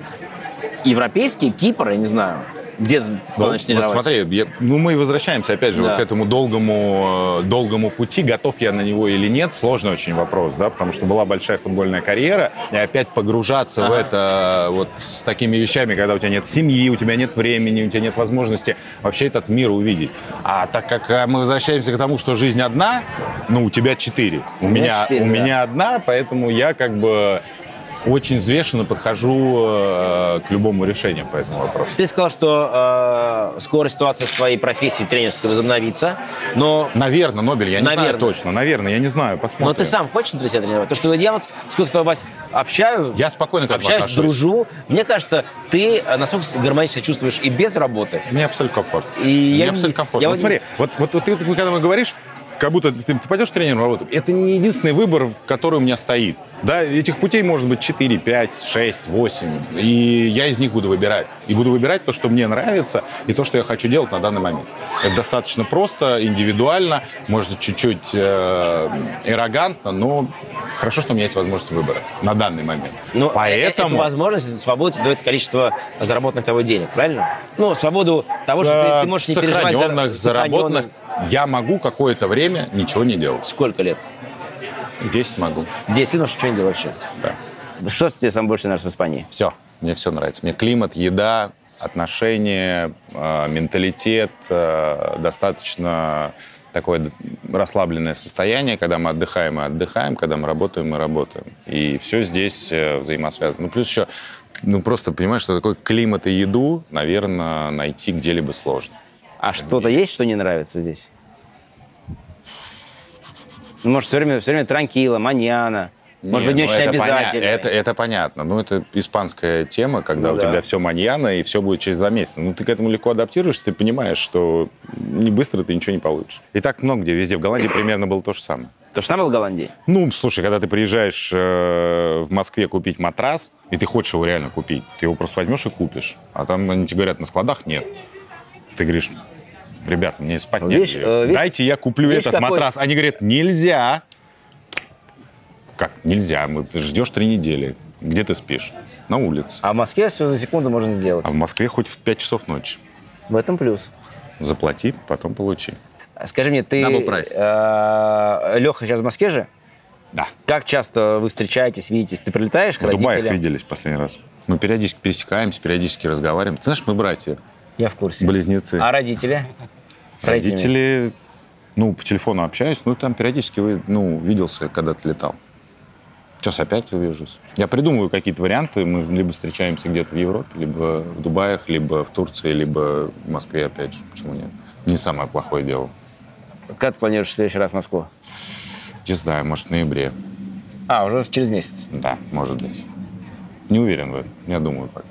э, европейские, Кипр, я не знаю. Где ты ну, вот смотри, я, ну мы возвращаемся опять же да. вот к этому долгому, долгому пути. Готов я на него или нет, сложный очень вопрос, да, потому что была большая футбольная карьера, и опять погружаться ага. в это вот с такими вещами, когда у тебя нет семьи, у тебя нет времени, у тебя нет возможности вообще этот мир увидеть. А так как мы возвращаемся к тому, что жизнь одна, ну у тебя четыре, у, у меня, четыре, у да. меня одна, поэтому я как бы очень взвешенно подхожу э, к любому решению по этому вопросу. Ты сказал, что э, скоро ситуация в твоей профессии тренерской возобновится, но... Наверное, Нобель, я не Наверное. знаю точно. Наверное, я не знаю, посмотрим. Но ты сам хочешь внутри себя тренировать? Потому что я вот сколько с тобой, Вась, общаю, я спокойно к этому общаюсь, отношусь. дружу. Мне кажется, ты насколько гармонично чувствуешь и без работы. Мне абсолютно комфортно. И Мне я... абсолютно комфортно. Я... Вот смотри, вот, вот, вот ты, когда мы говоришь, как будто ты, ты пойдешь тренером работать, это не единственный выбор, который у меня стоит. Да, этих путей может быть четыре, пять, шесть, восемь. И я из них буду выбирать. И буду выбирать то, что мне нравится, и то, что я хочу делать на данный момент. Это достаточно просто, индивидуально, может, чуть-чуть э, эрогантно, но хорошо, что у меня есть возможность выбора на данный момент. Но поэтому... Эту возможность, эту свободу тебе дает количество заработанных тобой денег, правильно? Ну, свободу того, что да, ты, ты можешь не переживать за... Сохраненных, заработанных. Я могу какое-то время ничего не делать. Сколько лет? Десять могу. Десять лет, может, ничего не делать вообще? Да. Что тебе самое больше нравится в Испании? Все. Мне все нравится. Мне климат, еда, отношения, э, менталитет, э, достаточно такое расслабленное состояние. Когда мы отдыхаем, мы отдыхаем. Когда мы работаем, мы работаем. И все здесь э, взаимосвязано. Ну, плюс еще, ну, просто понимаешь, что такое климат и еду, наверное, найти где-либо сложно. А что-то есть, что не нравится здесь? Ну, может, все время, все время транкила, маньяна. Может не, быть, не ну очень это обязательно. Поня... Это, это понятно. Ну, это испанская тема, когда ну, у да. тебя все маньяна, и все будет через два месяца. Ну, ты к этому легко адаптируешься, ты понимаешь, что не быстро ты ничего не получишь. И так много где, везде. В Голландии примерно было то же самое. То же самое в Голландии? Ну, слушай, когда ты приезжаешь э, в Москве купить матрас, и ты хочешь его реально купить, ты его просто возьмешь и купишь. А там они тебе говорят, на складах нет. Ты говоришь, ребят, мне спать Ну, негде. видишь, э, видишь, Дайте я куплю видишь, этот какой- матрас. Они говорят, нельзя. Как нельзя? Мы, ты ждешь три недели. Где ты спишь? На улице. А в Москве все за секунду можно сделать. А в Москве хоть в пять часов ночи. В этом плюс. Заплати, потом получи. Скажи мне, ты... Double price. э, Леха сейчас в Москве же? Да. Как часто вы встречаетесь, видитесь? Ты прилетаешь к В Дубае родителям? виделись последний раз. Мы периодически пересекаемся, периодически разговариваем. Ты знаешь, мы братья. Я в курсе. Близнецы. А родители? С родителями? Родители, ну, по телефону общаюсь, ну, там периодически, вы- ну, виделся, когда ты летал. Сейчас опять увижусь. Я придумываю какие-то варианты. Мы либо встречаемся где-то в Европе, либо в Дубаях, либо в Турции, либо в Москве, опять же. Почему нет? Не самое плохое дело. Как ты планируешь в следующий раз в Москву? Не знаю, может, в ноябре. А, уже через месяц? Да, может быть. Не уверен в этом. Я думаю пока.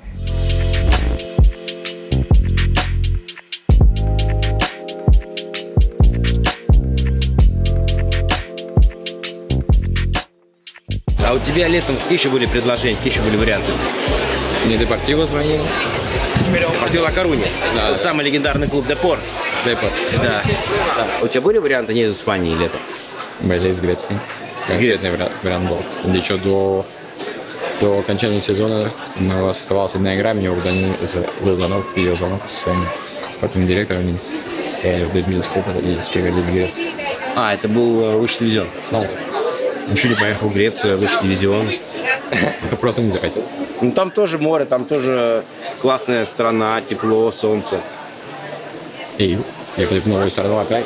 А у тебя летом какие еще были предложения, какие еще были варианты? Мне Депортиво звонил. Депортиво Ла Коруня. Да. Тот самый легендарный клуб Депор. Депор. Да. Да. У тебя были варианты не из Испании летом? Были из Греции. Конкретный вариант, вариант был. Еще до, до окончания сезона у нас оставалась одна игра, мне удалили был звонок, видеозвонок с спортивным директором с людьми из клуба и с Кевин Греции. А, это был э, высший дивизион? Ну, Почему не поехал в Грецию, высший дивизион? Просто не захотел. Ну, там тоже море, там тоже классная страна, тепло, солнце. И ехали в новую страну опять,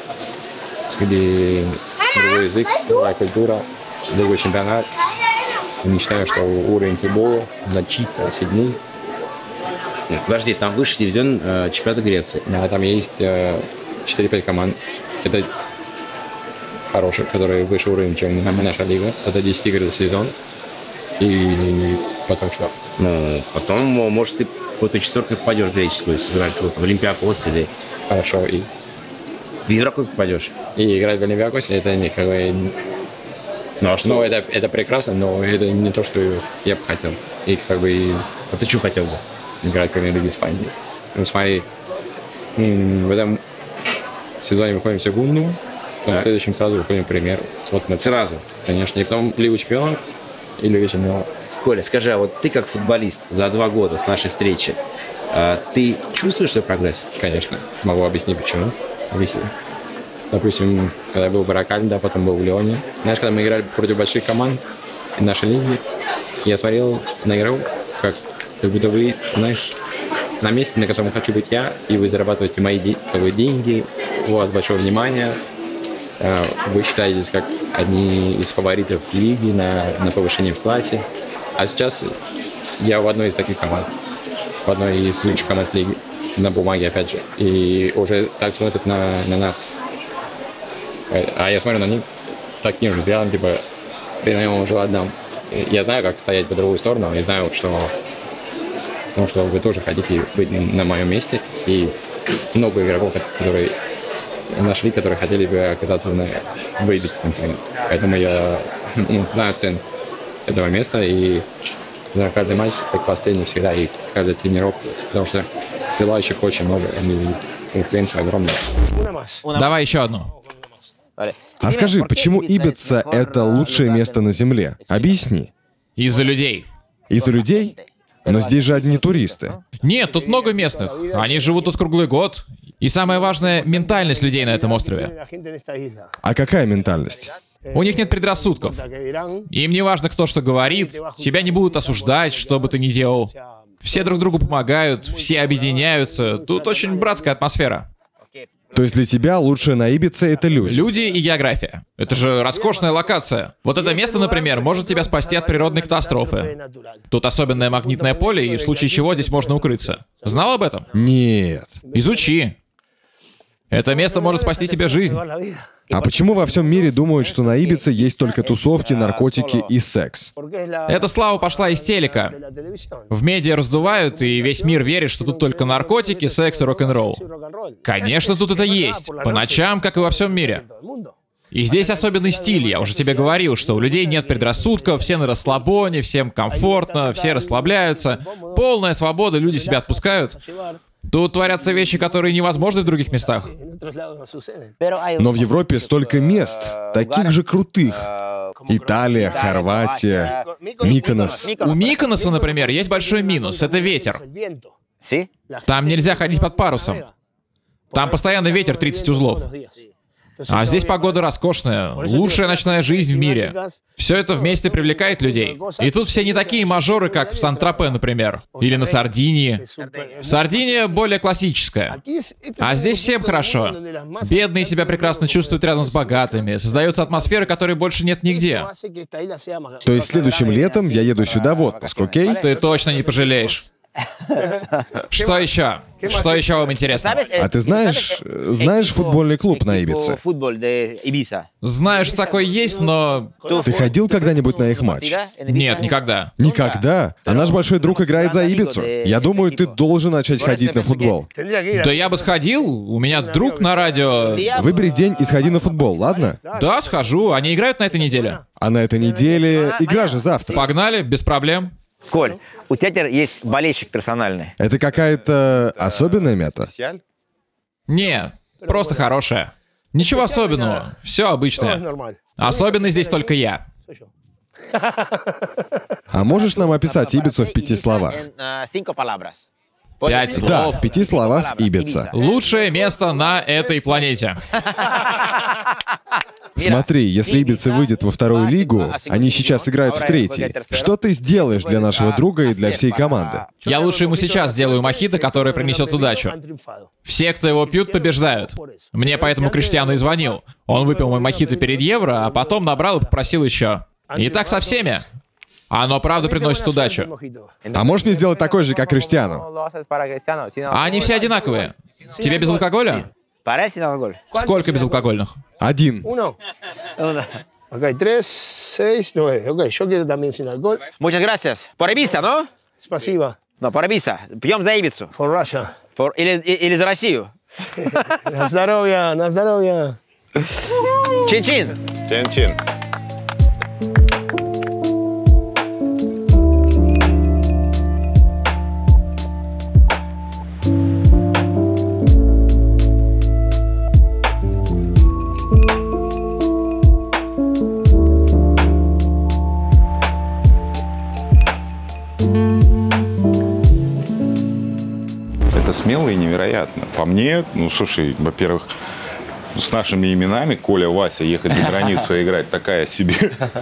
где другой язык, другая культура, другой чемпионат. Не считаю, что уровень футбола значительно сильнее. Подожди, там высший дивизион э, чемпионата Греции. Да, там есть э, четыре-пять команд. Это хороших, которые выше уровня, чем наша лига. Это десять игр за сезон. И потом что? Ну, потом, может, ты в эту четверку попадешь в греческую, если играть в Олимпиакос или... Хорошо, и... В Еврокубок попадешь? И играть в Олимпиакосе, это не как бы... Ну, а что? Ну, это, это прекрасно, но это не то, что я бы хотел. И как бы... и- А ты что хотел бы? Играть в премьер-лиге Испании. Ну, смотри, м, в этом сезоне выходим в секунду, потом в следующем сразу выходим в премьер. Вот мы Сразу? Конечно, и потом Лигу чемпионов и Лигу чемпионов. Коля, скажи, а вот ты как футболист за два года с нашей встречи, а, ты чувствуешь свой прогресс? Конечно. Могу объяснить, почему. Объясню. Допустим, когда я был в Баракале, да, потом был в Лионе. Знаешь, когда мы играли против больших команд в нашей лиге, я смотрел на игру, как, как будто вы, знаешь, на месте, на котором хочу быть я, и вы зарабатываете мои де- как бы деньги, у вас большое внимание, э, вы считаетесь как одни из фаворитов лиги на, на повышение в классе. А сейчас я в одной из таких команд, в одной из лучших команд лиги, на бумаге, опять же, и уже так смотрят на, на нас. А я смотрю на них таким же взглядом, типа, хрена я вам уже отдам. Я знаю, как стоять по другую сторону, и знаю, что, ну, что вы тоже хотите быть на моем месте. И много игроков, которые нашли, которые хотели бы оказаться на выйдете, например. Поэтому я ну, знаю цену этого места, и за каждый матч, как последний всегда, и каждая тренировка, потому что желающих очень много, и конкуренция огромная. Давай еще одну. А скажи, почему Ибица — это лучшее место на Земле? Объясни. Из-за людей. Из-за людей? Но здесь же одни туристы. Нет, тут много местных. Они живут тут круглый год. И самое важное — ментальность людей на этом острове. А какая ментальность? У них нет предрассудков. Им не важно, кто что говорит. Тебя не будут осуждать, что бы ты ни делал. Все друг другу помогают, все объединяются. Тут очень братская атмосфера. То есть для тебя лучшее на Ибице — это люди? Люди и география. Это же роскошная локация. Вот это место, например, может тебя спасти от природной катастрофы. Тут особенное магнитное поле, и в случае чего здесь можно укрыться. Знал об этом? Нет. Изучи. Это место может спасти тебе жизнь. А почему во всем мире думают, что на Ибице есть только тусовки, наркотики и секс? Эта слава пошла из телека. В медиа раздувают, и весь мир верит, что тут только наркотики, секс и рок-н-ролл. Конечно, тут это есть. По ночам, как и во всем мире. И здесь особенный стиль. Я уже тебе говорил, что у людей нет предрассудков, все на расслабоне, всем комфортно, все расслабляются. Полная свобода, люди себя отпускают. Тут творятся вещи, которые невозможны в других местах. Но в Европе столько мест, таких же крутых. Италия, Хорватия, Миконос. У Миконоса, например, есть большой минус — это ветер. Там нельзя ходить под парусом. Там постоянно ветер тридцать узлов. А здесь погода роскошная, лучшая ночная жизнь в мире. Все это вместе привлекает людей. И тут все не такие мажоры, как в Сан-Тропе, например. Или на Сардинии. Сардиния более классическая. А здесь всем хорошо. Бедные себя прекрасно чувствуют рядом с богатыми. Создается атмосфера, которой больше нет нигде. То есть следующим летом я еду сюда в отпуск, окей? Ты точно не пожалеешь. Что еще? Что еще вам интересно? А ты знаешь, знаешь футбольный клуб на Ибице? Знаю, что такое есть, но... Ты ходил когда-нибудь на их матч? Нет, никогда. Никогда? А наш большой друг играет за Ибицу. Я думаю, ты должен начать ходить на футбол. Да я бы сходил, у меня друг на радио... Выбери день и сходи на футбол, ладно? Да, схожу, они играют на этой неделе. А на этой неделе игра же завтра. Погнали, без проблем. Коль, у тебя теперь есть болельщик персональный. Это какая-то особенная мета? Не, просто хорошая. Ничего особенного, все обычное. Особенный здесь только я. А можешь нам описать Ибицу в пяти словах? Пять слов. Да, в пяти словах Ибица. Лучшее место на этой планете. Смотри, если Ибица выйдет во вторую лигу, они сейчас играют в третьей. Что ты сделаешь для нашего друга и для всей команды? Я лучше ему сейчас сделаю мохито, который принесет удачу. Все, кто его пьют, побеждают. Мне поэтому Криштиану и звонил. Он выпил мой мохито перед Евро, а потом набрал и попросил еще. И так со всеми. Оно правда приносит удачу. А можешь мне сделать такой же, как Криштиану? А они все одинаковые. Тебе без алкоголя? Сколько безалкогольных? Один. Ok, tres, seis, nueve. Ok, yo quiero también sin alcohol. Muchas gracias. Por Ibiza, ¿no? Спасибо. No, por Ibiza. Пьем за Ибицу. For Russia. For... Или, или за Россию. На здоровье, на здоровье. Чин-чин. Чин-чин. Смело и невероятно. По мне, ну, слушай, во-первых, с нашими именами Коля, Вася ехать за границу и играть такая себе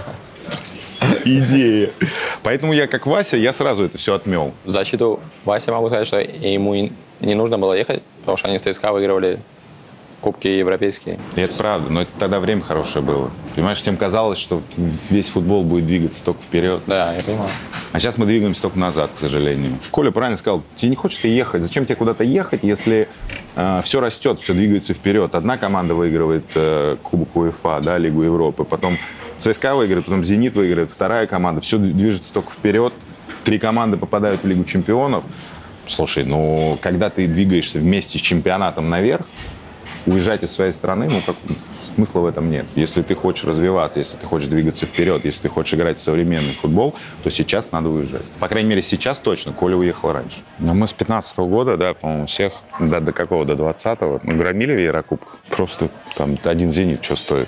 идея. Поэтому я, как Вася, я сразу это все отмел. В защиту Вася могу сказать, что ему не нужно было ехать, потому что они с ЦСКА выигрывали кубки европейские. И это правда, но это тогда время хорошее было. Понимаешь, всем казалось, что весь футбол будет двигаться только вперед. Да, я понимаю. А сейчас мы двигаемся только назад, к сожалению. Коля правильно сказал, тебе не хочется ехать. Зачем тебе куда-то ехать, если э, все растет, все двигается вперед? Одна команда выигрывает э, Кубок УЕФА, да, Лигу Европы, потом ЦСКА выиграет, потом Зенит выиграет, вторая команда. Все движется только вперед. Три команды попадают в Лигу чемпионов. Слушай, ну, когда ты двигаешься вместе с чемпионатом наверх, уезжать из своей страны, ну, как, смысла в этом нет. Если ты хочешь развиваться, если ты хочешь двигаться вперед, если ты хочешь играть в современный футбол, то сейчас надо уезжать. По крайней мере, сейчас точно. Коля уехал раньше. Но мы с пятнадцатого года, да, по-моему, всех, да, до какого, до двадцатого, мы громили в Еврокубках. Просто там один «Зенит» что стоит.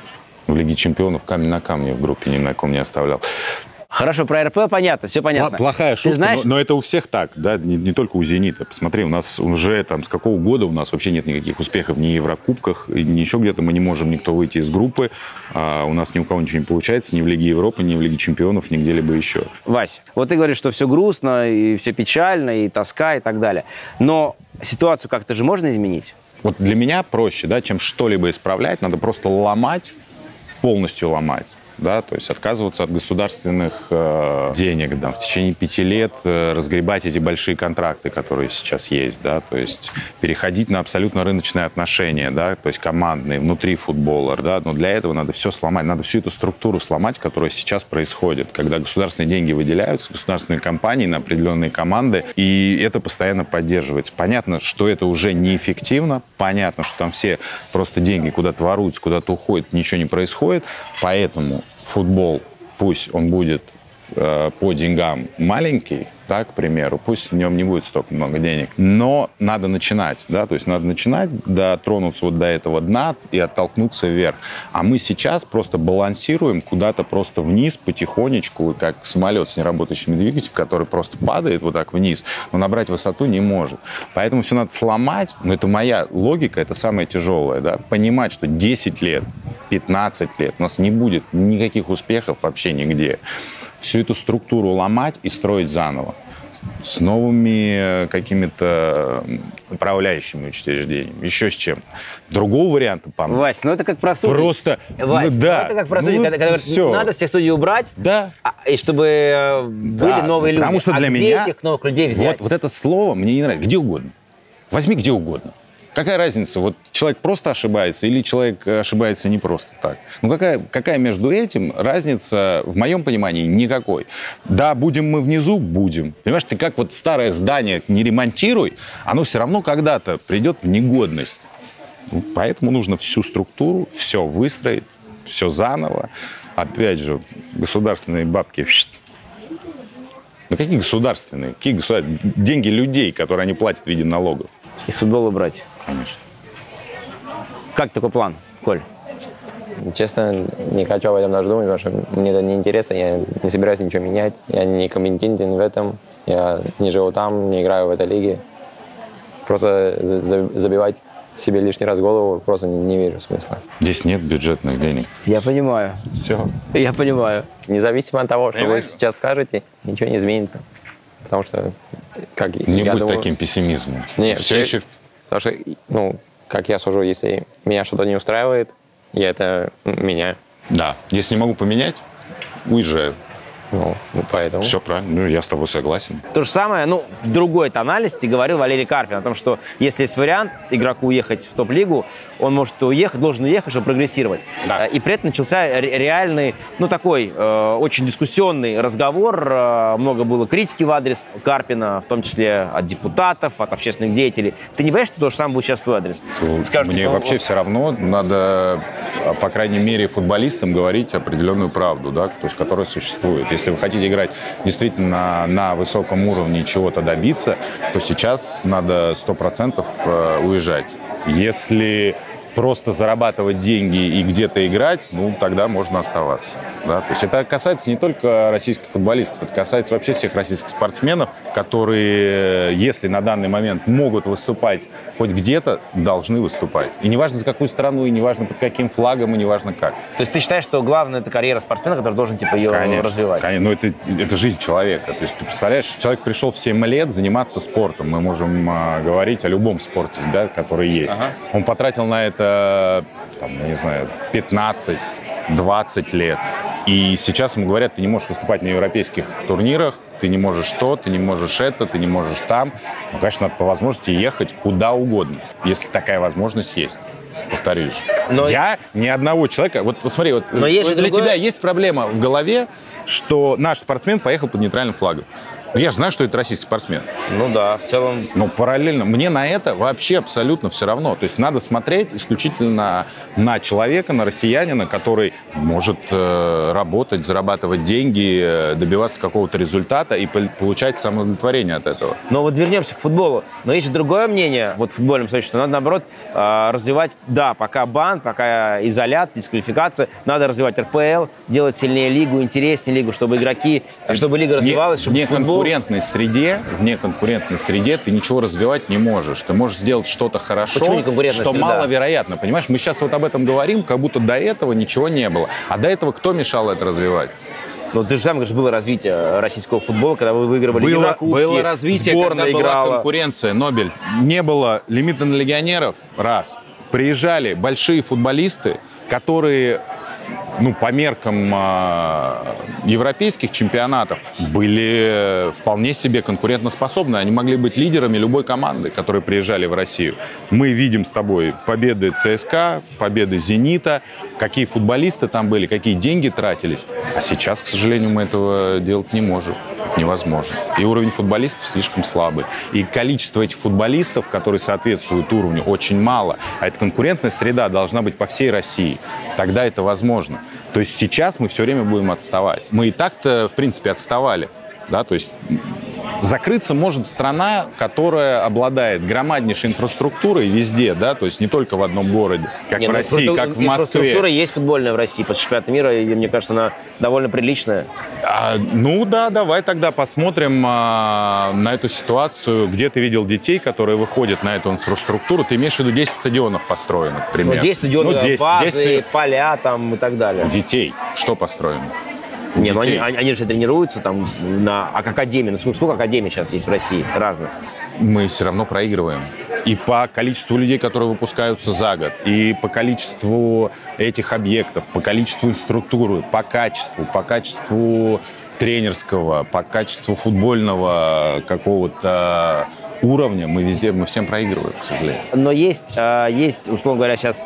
В Лиге чемпионов камень на камне в группе ни на ком не оставлял. Хорошо, про РП понятно, все понятно. Плохая шутка, знаешь... но, но это у всех так, да, не, не только у «Зенита». Посмотри, у нас уже там с какого года у нас вообще нет никаких успехов ни в Еврокубках, ни еще где-то мы не можем никто выйти из группы, а у нас ни у кого ничего не получается, ни в Лиге Европы, ни в Лиге чемпионов, ни где-либо еще. Вась, вот ты говоришь, что все грустно, и все печально, и тоска, и так далее. Но ситуацию как-то же можно изменить? Вот для меня проще, да, чем что-либо исправлять, надо просто ломать, полностью ломать. Да, то есть отказываться от государственных э, денег, да, в течение пяти лет э, разгребать эти большие контракты, которые сейчас есть, да, то есть переходить на абсолютно рыночные отношения, да, то есть командные, внутри футбола, да, но для этого надо все сломать, надо всю эту структуру сломать, которая сейчас происходит, когда государственные деньги выделяются, государственные компании на определенные команды, и это постоянно поддерживается. Понятно, что это уже неэффективно, понятно, что там все просто деньги куда-то воруются, куда-то уходят, ничего не происходит, поэтому футбол, пусть он будет э, по деньгам маленький, да, к примеру, пусть в нем не будет столько много денег, но надо начинать, да, то есть надо начинать, дотронуться вот до этого дна и оттолкнуться вверх. А мы сейчас просто балансируем куда-то просто вниз потихонечку, как самолет с неработающим двигателем, который просто падает вот так вниз, но набрать высоту не может. Поэтому все надо сломать, но это моя логика, это самое тяжелое, да, понимать, что десять лет, пятнадцать лет у нас не будет никаких успехов вообще нигде. Всю эту структуру ломать и строить заново. С новыми какими-то управляющими учреждениями, еще с чем. Другого варианта, по-моему. Вась, ну это как про судей. Просто, Вась, ну, да. ну, это как про судей, ну, когда, когда говорят, надо всех судей убрать, да. а, и чтобы э, были да, новые люди. Потому что для а где меня этих новых людей взять? Вот, вот это слово мне не нравится. Где угодно. Возьми где угодно. Какая разница, вот человек просто ошибается или человек ошибается не просто так? Ну какая, какая между этим разница, в моем понимании, никакой. Да, будем мы внизу, будем. Понимаешь, ты как вот старое здание не ремонтируй, оно все равно когда-то придет в негодность. Поэтому нужно всю структуру, все выстроить, все заново. Опять же, государственные бабки... Ну какие государственные? Какие государственные? Деньги людей, которые они платят в виде налогов. Из футбола брать? Конечно. Как такой план, Коль? Честно, не хочу об этом даже думать, потому что мне это неинтересно, я не собираюсь ничего менять, я не компетентен в этом, я не живу там, не играю в этой лиге. Просто забивать себе лишний раз голову просто не, не вижу смысла. Здесь нет бюджетных денег. Я понимаю. Все. Я понимаю. Независимо от того, что Понимаешь? вы сейчас скажете, ничего не изменится. Потому что... Как, не я будь думаю, таким пессимизмом. Нет, все еще... Потому что, ну, как я сужу, если меня что-то не устраивает, я это меняю. Да. Если не могу поменять, уезжаю. Ну, поэтому... Все правильно. Ну, я с тобой согласен. То же самое, ну, в другой тональности говорил Валерий Карпин о том, что если есть вариант игроку уехать в топ-лигу, он может уехать, должен уехать, чтобы прогрессировать. Да. И при этом начался реальный, ну, такой э, очень дискуссионный разговор. Э, много было критики в адрес Карпина, в том числе от депутатов, от общественных деятелей. Ты не боишься, что то же самое будет сейчас в твой адрес? Скажут, Мне типа, вообще все равно. Надо, по крайней мере, футболистам говорить определенную правду, да, то есть, которая существует. Если вы хотите играть действительно на, на высоком уровне и чего-то добиться, то сейчас надо сто процентов уезжать. Если просто зарабатывать деньги и где-то играть, ну, тогда можно оставаться. Да? То есть это касается не только российских футболистов, это касается вообще всех российских спортсменов, которые, если на данный момент могут выступать хоть где-то, должны выступать. И неважно за какую страну, и неважно под каким флагом, и неважно как. То есть ты считаешь, что главное — это карьера спортсмена, который должен, типа, ее конечно, развивать? Конечно, но это, это жизнь человека. То есть ты представляешь, человек пришел в семь лет заниматься спортом. Мы можем а, говорить о любом спорте, да, который есть. Ага. Он потратил на это там, я не знаю, пятнадцать-двадцать лет. И сейчас ему говорят, ты не можешь выступать на европейских турнирах, ты не можешь то, ты не можешь это, ты не можешь там. Ну, конечно, надо по возможности ехать куда угодно, если такая возможность есть. Повторюсь. Но... Я ни одного человека... Вот, вот смотри, вот, Но есть для другое... тебя есть проблема в голове, что наш спортсмен поехал под нейтральным флагом. Я же знаю, что это российский спортсмен. Ну да, в целом... Но параллельно мне на это вообще абсолютно все равно. То есть надо смотреть исключительно на человека, на россиянина, который может э, работать, зарабатывать деньги, э, добиваться какого-то результата и получать самоудовлетворение от этого. Но вот вернемся к футболу. Но есть же другое мнение вот в футбольном сообществе. Надо, наоборот, э, развивать, да, пока бан, пока изоляция, дисквалификация. Надо развивать эр пэ эл, делать сильнее лигу, интереснее лигу, чтобы игроки, чтобы лига развивалась, чтобы не футбол... В конкурентной среде, в неконкурентной среде ты ничего развивать не можешь. Ты можешь сделать что-то хорошо, что среда? маловероятно. Понимаешь, мы сейчас вот об этом говорим, как будто до этого ничего не было. А до этого кто мешал это развивать? Ну, ты же сам говоришь, было развитие российского футбола, когда вы выигрывали было, Еврокубки, было развитие, сборная когда играла. Была конкуренция, Нобель. Не было лимита на легионеров, раз. Приезжали большие футболисты, которые... ну, по меркам э, европейских чемпионатов были вполне себе конкурентоспособны. Они могли быть лидерами любой команды, которые приезжали в Россию. Мы видим с тобой победы ЦСКА, победы «Зенита», какие футболисты там были, какие деньги тратились. А сейчас, к сожалению, мы этого делать не можем. Это невозможно. И уровень футболистов слишком слабый. И количество этих футболистов, которые соответствуют уровню, очень мало. А эта конкурентная среда должна быть по всей России. Тогда это возможно. То есть сейчас мы все время будем отставать. Мы и так-то, в принципе, отставали. Да? То есть Закрыться может страна, которая обладает громаднейшей инфраструктурой везде, да, то есть не только в одном городе, как Нет, в России, как в Москве. Инфраструктура есть футбольная в России после чемпионата мира, и мне кажется, она довольно приличная. А, ну да, давай тогда посмотрим а, на эту ситуацию. Где ты видел детей, которые выходят на эту инфраструктуру? Ты имеешь в виду десять стадионов построенных, к примеру? Ну, десять стадионов, ну, десять, базы, десять... поля там и так далее. Детей что построено? Не, ну они, они, они же тренируются там на академии. Ну сколько, сколько академий сейчас есть в России разных? Мы все равно проигрываем. И по количеству людей, которые выпускаются за год, и по количеству этих объектов, по количеству инфраструктуры, по качеству, по качеству тренерского, по качеству футбольного какого-то уровня, мы везде, мы всем проигрываем, к сожалению. Но есть, есть, условно говоря, сейчас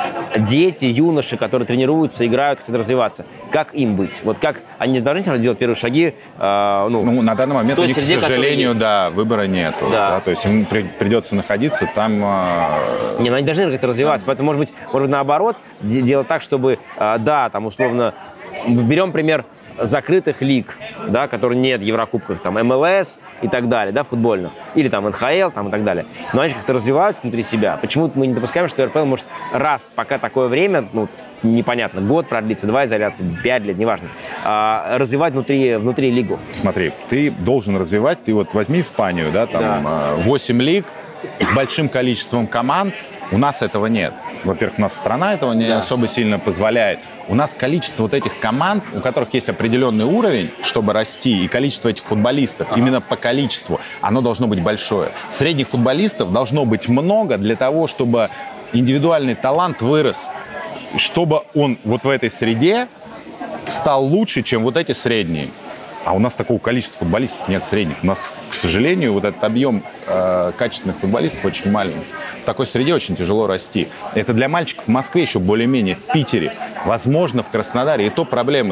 дети, юноши, которые тренируются, играют, хотят развиваться. Как им быть? Вот как они должны сначала делать первые шаги? Э, ну, ну, на данный момент у них, среде, к сожалению, да, выбора нету. Да. Да, то есть им при, придется находиться там... Э... Не, ну они должны как-то развиваться. Поэтому, может быть, может быть наоборот, делать так, чтобы, э, да, там, условно, берем пример закрытых лиг, да, которые нет в Еврокубках, там, эм эл эс и так далее, да, футбольных, или там эн ха эл, там, и так далее. Но они как-то развиваются внутри себя. Почему мы не допускаем, что эр пэ эл может раз, пока такое время, ну, непонятно, год продлится, два изоляции, пять лет, неважно, а, развивать внутри, внутри лигу? Смотри, ты должен развивать, ты вот возьми Испанию, да, там да. восемь лиг с большим количеством команд, у нас этого нет. Во-первых, у нас страна этого не да. особо сильно позволяет. У нас количество вот этих команд, у которых есть определенный уровень, чтобы расти, и количество этих футболистов, ага. именно по количеству, оно должно быть большое. Средних футболистов должно быть много для того, чтобы индивидуальный талант вырос, чтобы он вот в этой среде стал лучше, чем вот эти средние. А у нас такого количества футболистов нет средних. У нас, к сожалению, вот этот объем э, качественных футболистов очень маленький. В такой среде очень тяжело расти. Это для мальчиков в Москве еще более-менее, в Питере. Возможно, в Краснодаре. И то проблемы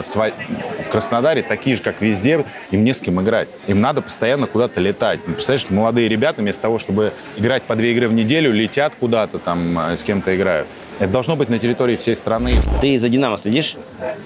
в Краснодаре такие же, как везде. Им не с кем играть. Им надо постоянно куда-то летать. Ну, представляешь, молодые ребята вместо того, чтобы играть по две игры в неделю, летят куда-то там, с кем-то играют. Это должно быть на территории всей страны. Ты за «Динамо» следишь?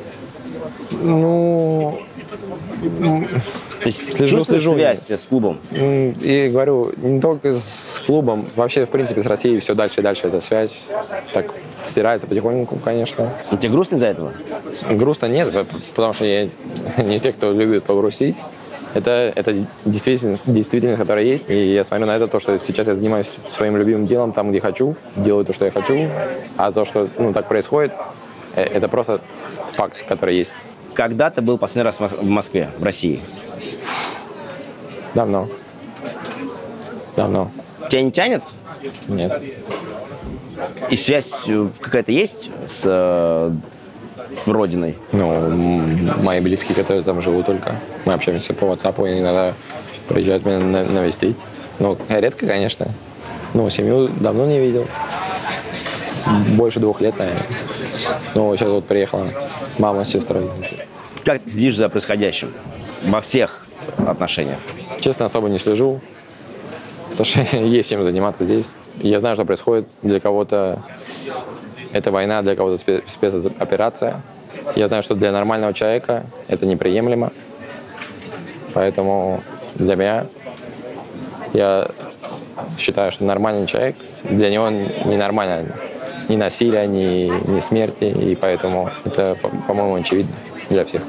Ну... То есть слежу, чувствуешь слежу. Связь с клубом? И говорю, не только с клубом, вообще, в принципе, с Россией все дальше и дальше эта связь так стирается потихоньку, конечно. И тебе грустно из-за этого? Грустно нет, потому что я не из тех, кто любит погрустить. Это, это действительно, действительность, которая есть. И я смотрю на это, то, что сейчас я занимаюсь своим любимым делом там, где хочу, делаю то, что я хочу. А то, что ну, так происходит, это просто факт, который есть. Когда ты был последний раз в Москве, в России? Давно. Давно. Тебя не тянет? Нет. И связь какая-то есть с э, родиной? Ну, мои близкие, которые там живут только. Мы общаемся по WhatsApp, и иногда приезжают меня навестить. Ну, редко, конечно. Ну, семью давно не видел. Больше двух лет, наверное. Ну, сейчас вот приехала мама с сестрой. Как ты следишь за происходящим во всех отношениях? Честно, особо не слежу, потому что есть чем заниматься здесь. Я знаю, что происходит. Для кого-то это война, для кого-то спецоперация. Я знаю, что для нормального человека это неприемлемо. Поэтому для меня, я считаю, что нормальный человек, для него ненормально ни насилия, ни, ни смерти. И поэтому это, по-моему, очевидно для всех.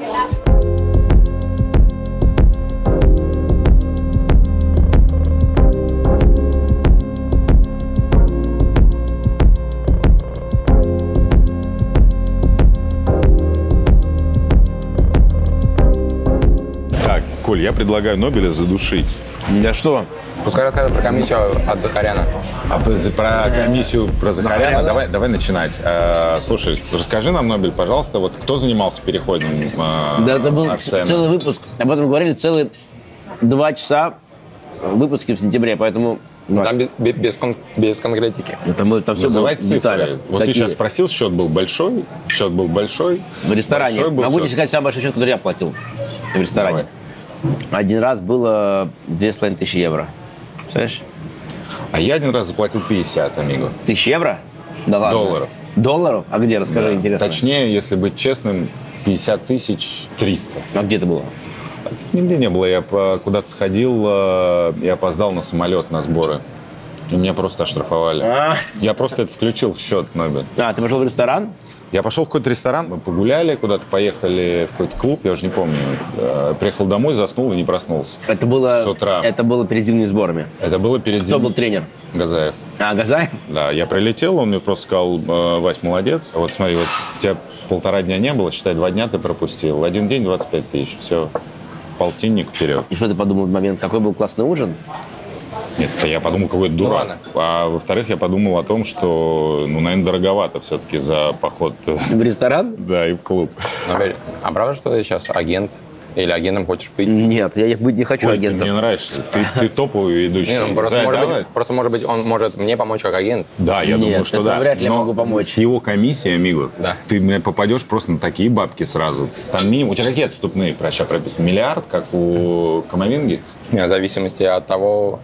Так, Коль, я предлагаю Нобеля задушить. Да что? Пускай расскажет про комиссию от Захаряна. А про комиссию про Захаряна, Захаряна? Давай, давай начинать. Э, слушай, расскажи нам, Нобель, пожалуйста, вот кто занимался переходом э, Да, это был целый выпуск. Об этом говорили целые два часа выпуски в сентябре, поэтому... Там без, без, кон, без конкретики. Там, там все было в деталях. Вот такие. Ты сейчас спросил, счет был большой? Счет был большой? В ресторане. Могу тебе сказать, самый большой счет, который я платил в ресторане. Давай. Один раз было две с половиной тысячи евро. Представляешь? А я один раз заплатил пятьдесят, амиго. Тысяч евро? Да ладно. Долларов. Долларов? А где? Расскажи, да. Интересно. Точнее, если быть честным, пятьдесят тысяч триста. А где это было? Нигде не было. Я куда-то сходил и опоздал на самолет, на сборы. И меня просто оштрафовали. А? Я просто это включил в счет, Нобель. А, ты пошел в ресторан? Я пошел в какой-то ресторан, мы погуляли, куда-то поехали в какой-то клуб, я уже не помню. Приехал домой, заснул и не проснулся. Это было, с утра. Это было перед зимними сборами? Это было перед зимними. Кто был тренер? Газаев. А, Газаев? Да, я прилетел, он мне просто сказал: Вась, молодец. Вот смотри, вот тебя полтора дня не было, считай, два дня ты пропустил. В один день двадцать пять тысяч, все, полтинник вперед. И что ты подумал в момент, какой был классный ужин? Нет, я подумал, какой это дурак. Ну, а во-вторых, я подумал о том, что, ну, наверное, дороговато все-таки за поход. В ресторан? Да, и в клуб. А правда, что ты сейчас агент? Или агентом хочешь быть? Нет, я быть не хочу Ой, агентом. Ты мне нравишься. Ты, ты топовый ведущий. Нет, ну, просто, Зай, может давай. быть, просто, может быть, он может мне помочь как агент. Да, я Нет, думаю, что это да. вряд ли я Но могу помочь. с его комиссией, Амиго, Да. ты мне попадешь просто на такие бабки сразу. Там минимум... У тебя какие отступные проща прописаны? Миллиард, как у Камовинги? В зависимости от того,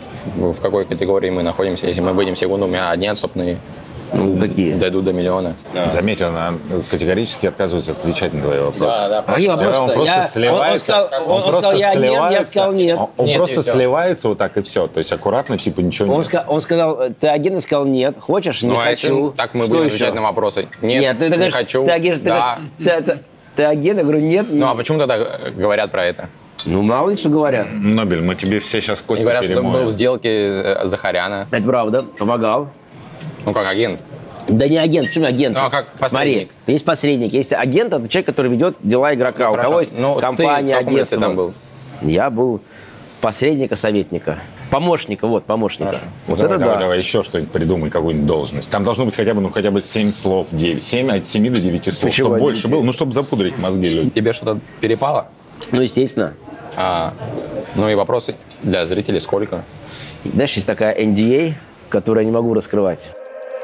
в какой категории мы находимся. Если мы выйдем в секунду, у меня одни отступные. Ну, какие? Дойдут до миллиона. Да. Заметь, она категорически отказывается отвечать на твои вопросы. Да, да. А какие вопросы? Он просто Я... сливается. Он, он сказал, он, он просто сказал я нет, я сливается. сказал нет. Он, он Нет, просто и всё. сливается вот так и все. То есть аккуратно, типа ничего Он, нет. ска- он сказал, ты агент, я сказал нет. Хочешь? Не Ну, а хочу. если так мы Что будем еще? отвечать на вопросы. Нет, Нет, ты, ты не говоришь, хочу. Ты, агент, ты, да. говоришь, ты, ты, ты агент, я говорю, нет. Ну, а почему тогда говорят про это? Ну, мало ли что говорят. Нобель, мы тебе все сейчас И кости говорят, что был перемоем. в сделке э, Захаряна. Это правда, помогал. Ну, как агент. Да не агент, почему агент? Ну, а как посредник? Смотри, есть посредник, есть агент, это человек, который ведет дела игрока. Ну, У кого хорошо. есть Ну, компания, ты в каком лице агентство. там был? Я был посредника, советника. Помощника, вот, помощника. Вот давай, это давай, да. давай еще что-нибудь придумай, какую-нибудь должность. Там должно быть хотя бы, ну, хотя бы семь слов, девять. семь, от семи до девяти слов. Почему Чтобы больше одиннадцать? было, ну, чтобы запудрить мозги людям. Тебе что-то перепало? Ну, естественно. А, ну и вопросы для зрителей сколько? Знаешь, есть такая эн ди эй, которую я не могу раскрывать.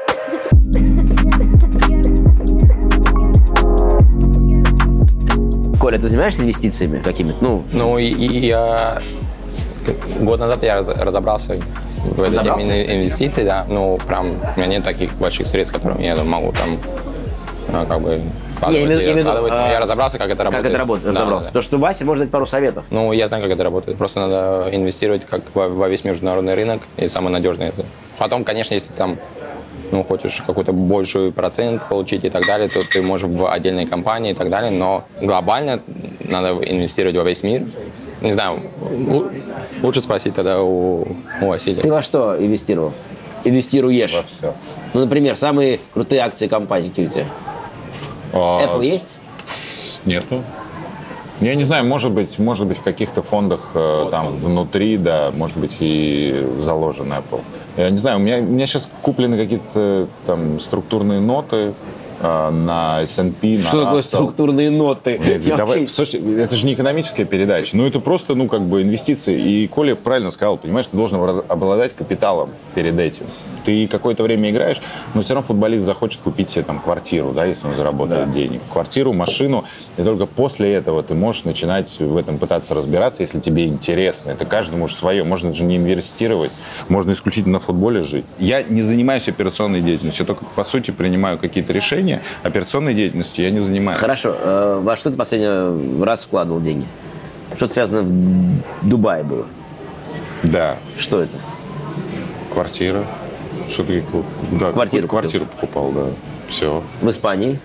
Коля, ты занимаешься инвестициями какими-то? Ну, Ну и, и я год назад я раз- разобрался в этой Разобрался? теме инвестиций, да. Ну, прям у меня нет таких больших средств, которыми я могу там а, как бы вкладывать Я имею- и имею в виду, откладывать. Но а, я разобрался, как это работает. как это работает, Да, разобрался. да. Потому что Вася может дать пару советов. Ну, я знаю, как это работает. Просто надо инвестировать как во, во весь международный рынок, и самый надежный это. Потом, конечно, если ты там ну, хочешь какой-то большой процент получить и так далее, то ты можешь в отдельной компании и так далее, но глобально надо инвестировать во весь мир. Не знаю, лу- лучше спросить тогда у, у Василия. Ты во что инвестировал? Инвестируешь? Во все. Ну, например, самые крутые акции компании какие у тебя? А, Apple есть? Нету. Я не знаю, может быть, может быть в каких-то фондах э, там внутри, да, может быть и заложен Apple. Я не знаю, у меня, у меня сейчас куплены какие-то там структурные ноты э, на эс энд пи, на Что такое Russell. структурные ноты? Я говорю, Я давай, вообще- слушайте, это же не экономическая передача, ну это просто, ну как бы инвестиции. И Коля правильно сказал, понимаешь, ты должен обладать капиталом перед этим. Ты какое-то время играешь, но все равно футболист захочет купить себе там квартиру, да, если он заработает денег. Квартиру, машину, и только после этого ты можешь начинать в этом пытаться разбираться, если тебе интересно. Это каждому же свое. Можно же не инвестировать, можно исключительно на футболе жить. Я не занимаюсь операционной деятельностью, я только по сути принимаю какие-то решения. Операционной деятельностью я не занимаюсь. Хорошо. э, Во что ты последний раз вкладывал деньги? Что-то связано в Дубае было? Да. Что это? Квартира. Что ты, да, Квартиру квартиру покупал, да. Все. В Испании?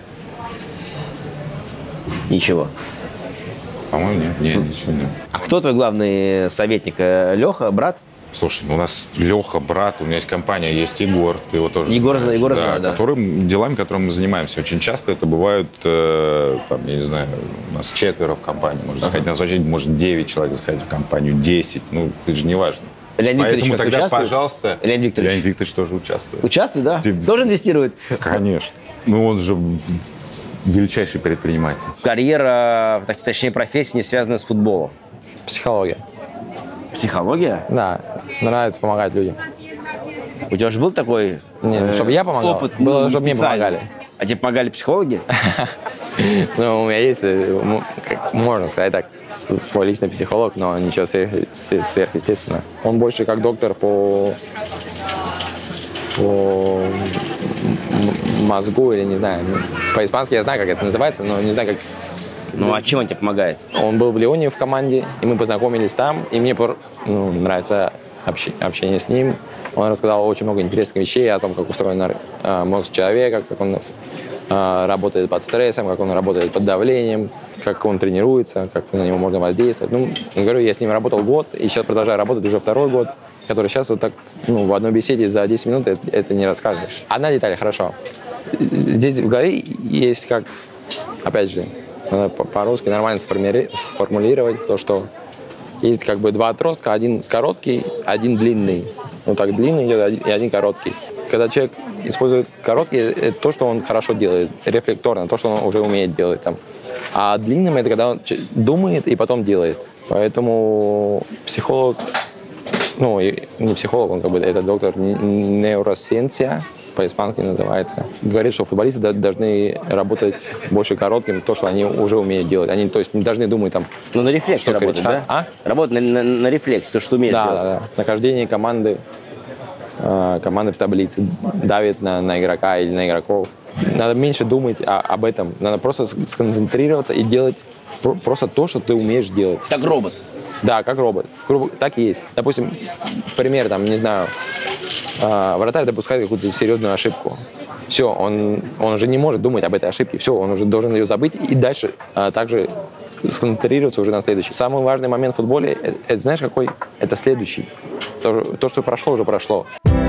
Ничего. По-моему, нет. Нет, ничего нет. А кто твой главный советник? Э, Леха, брат? Слушай, ну у нас Леха, брат, у меня есть компания, есть Егор, ты его тоже Егор, знаешь, Егора да, знаю, да. Которым, делами, которыми мы занимаемся. Очень часто это бывают, э, там, я не знаю, у нас четверо в компании, может заходить, нас вообще может девять человек заходить в компанию, десять, ну, это же не важно. Леонид Поэтому Викторович как тогда, участвует? пожалуйста, Леонид Викторович. Леонид Викторович тоже участвует. Участвует, да? Ты- Тоже инвестирует? Конечно. Ну, он же величайший предприниматель. Карьера, так, точнее, профессия не связана с футболом. Психология. Психология? Да, нравится помогать людям. У тебя же был такой Нет, э, чтобы я помогал, опыт, было, ну, чтобы мне специальный. помогали. А тебе помогали психологи? Ну, у меня есть, э, м- как можно сказать так, с- свой личный психолог, но ничего сверх, сверх- сверхъестественного. Он больше как доктор по, по м- м- мозгу или не знаю. ну, По-испански я знаю, как это называется, но не знаю, как Ну, а чем он тебе помогает? Он был в Лионе в команде, и мы познакомились там, и мне ну, нравится общение с ним. Он рассказал очень много интересных вещей о том, как устроен э, мозг человека, как он э, работает под стрессом, как он работает под давлением, как он тренируется, как на него можно воздействовать. Ну, я говорю, я с ним работал год, и сейчас продолжаю работать уже второй год, который сейчас вот так, ну, в одной беседе за десять минут это, это не расскажешь. Одна деталь, хорошо. Здесь в голове есть как, опять же, надо по-русски нормально сформулировать то, что есть как бы два отростка, один короткий, один длинный. Ну так длинный идет и один короткий. Когда человек использует короткий, это то, что он хорошо делает, рефлекторно, то, что он уже умеет делать там. А длинным это когда он думает и потом делает. Поэтому психолог, ну не психолог, он как бы это доктор нейросcientia, по-испански называется, говорит, что футболисты должны работать больше коротким, то, что они уже умеют делать. Они, то есть, не должны думать там... Ну, на рефлексе работать, да? А? Работать на, на, на рефлексе, то, что умеешь да, делать. Да, да. Нахождение команды, э, команды в таблице давит на, на игрока или на игроков. Надо меньше думать о, об этом. Надо просто сконцентрироваться и делать про, просто то, что ты умеешь делать. Как робот. Да, как робот. Так и есть. Допустим, пример, там, не знаю, э, вратарь допускает какую-то серьезную ошибку. Все, он, он уже не может думать об этой ошибке. Все, он уже должен ее забыть и дальше э, также сконцентрироваться уже на следующий. Самый важный момент в футболе, это, это знаешь, какой? Это следующий. То, то, что прошло, уже прошло.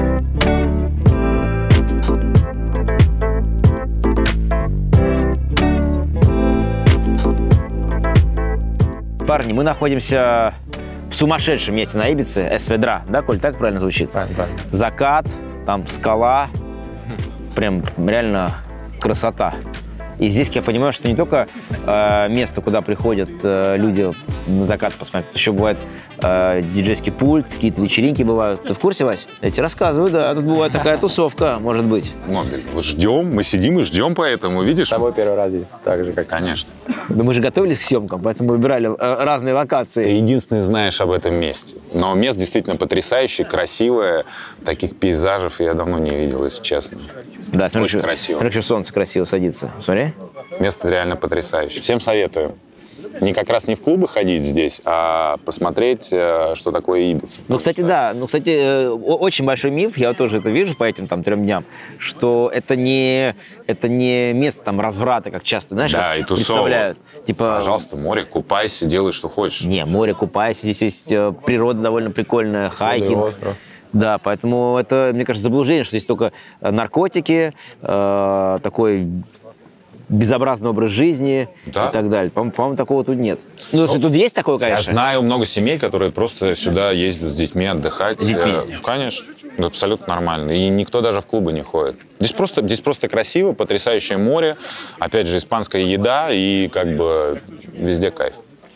Парни, мы находимся в сумасшедшем месте на Ибице, Эс-Ведра, да, Коль, так правильно звучит? Правильно, правильно. Закат, там скала, прям реально красота. И здесь я понимаю, что не только э, место, куда приходят э, люди на закат посмотреть, еще бывает э, диджейский пульт, какие-то вечеринки бывают. Ты в курсе, Вась? Я тебе рассказываю, да, тут бывает такая тусовка, может быть. Нобель, вот ждем, мы сидим и ждем, поэтому, видишь? С тобой первый раз здесь так же, как... Конечно. Да мы же готовились к съемкам, поэтому выбирали э, разные локации. Ты единственный знаешь об этом месте. Но место действительно потрясающее, красивое. Таких пейзажев я давно не видел, если честно. Да, смотри, очень что, красиво. Смотри, что солнце красиво садится. Смотри. Место реально потрясающее. Всем советую. Не как раз не в клубы ходить здесь, а посмотреть, что такое Ибица. Ну, кстати, да. Ну, кстати, очень большой миф, я тоже это вижу по этим там трем дням, что это не, это не место там разврата, как часто, знаешь, да, как и представляют. Типа, пожалуйста, море, купайся, делай, что хочешь. Не, море, купайся, здесь есть природа довольно прикольная, хайкинг. Да, поэтому это, мне кажется, заблуждение, что здесь только наркотики, э, такой безобразный образ жизни, да, и так далее. По-моему, по-моему, такого тут нет. Ну, если тут есть такое, конечно. Я знаю много семей, которые просто сюда ездят с детьми отдыхать. С детьми? Конечно, абсолютно нормально. И никто даже в клубы не ходит. Здесь просто, здесь просто красиво, потрясающее море, опять же, испанская еда и как бы везде кайф.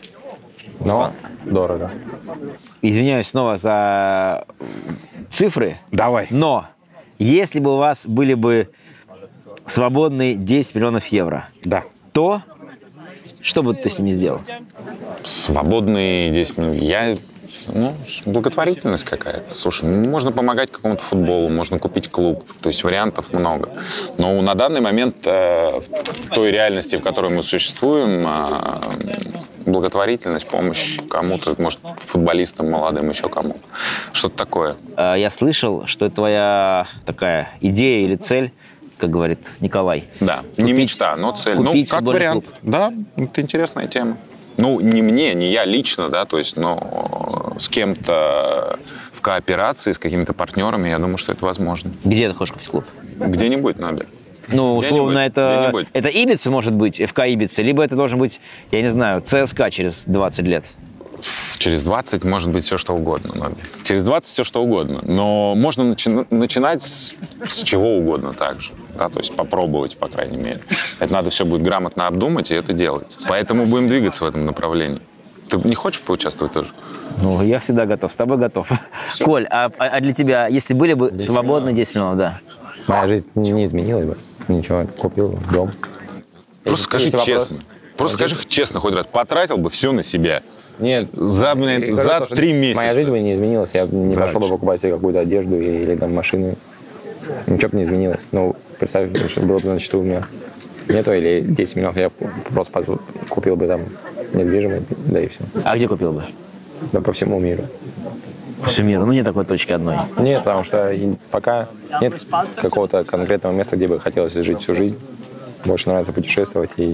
Но дорого. Извиняюсь снова за цифры. Давай. Но если бы у вас были бы свободные десять миллионов евро, да, то что бы ты с ними сделал? Свободные десять миллионов. Я... Ну, благотворительность какая-то. Слушай, можно помогать какому-то футболу, можно купить клуб. То есть вариантов много. Но на данный момент э, в той реальности, в которой мы существуем, э, благотворительность, помощь кому-то, может, футболистам молодым, еще кому-то. Что-то такое. Я слышал, что это твоя такая идея или цель, как говорит Николай. Да, купить, не мечта, но цель. Ну, как вариант. Клуб. Да, это интересная тема. Ну, не мне, не я лично, да, то есть, но с кем-то в кооперации, с какими-то партнерами, я думаю, что это возможно. Где ты хочешь купить клуб? Где-нибудь, Нобель. Ну, условно, это, это Ибица, может быть, эф ка Ибица, либо это должен быть, я не знаю, ЦСКА через двадцать лет. Через двадцать может быть все, что угодно. Нобель. Через двадцать все, что угодно. Но можно начи- начинать с, с чего угодно также. Да, то есть попробовать, по крайней мере. Это надо все будет грамотно обдумать и это делать. Поэтому будем двигаться в этом направлении. Ты не хочешь поучаствовать тоже? Ну, я всегда готов, с тобой готов. Все. Коль, а, а для тебя, если были бы свободны десять миллионов, да? Моя жизнь не изменилась бы. Ничего, купил дом. Просто скажи честно. Просто скажи честно хоть раз. Потратил бы все на себя. Нет, за, блин, за три месяца. Моя жизнь бы не изменилась. Я не да, пошел бы покупать себе какую-то одежду или, или там машину. Ничего бы не изменилось. Ну, представь, что было бы на счету у меня. нету, или десять миллионов я просто купил бы там недвижимость, да и все. А где купил бы? Да по всему миру. По всему миру? Ну, нет такой точки одной. Нет, потому что пока нет какого-то конкретного места, где бы хотелось жить всю жизнь. Больше нравится путешествовать и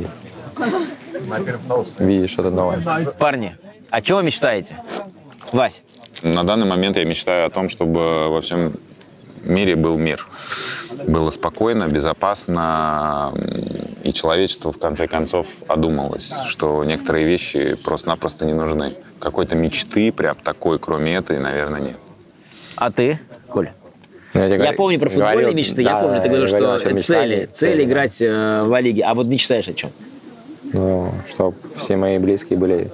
видеть что-то новое. Парни, о чем вы мечтаете? Вась? На данный момент я мечтаю о том, чтобы во всем мире был мир. Было спокойно, безопасно, и человечество в конце концов одумалось, что некоторые вещи просто-напросто не нужны. Какой-то мечты прям такой, кроме этой, наверное, нет. А ты, Коля? Ну, я, я говорю, помню про футбольные говорил, мечты, да, я помню, ты говорил, говорил, что мечтали, цели, цели цели играть э, в Ла-Лиге. А вот мечтаешь о чем? Ну, чтобы все мои близкие были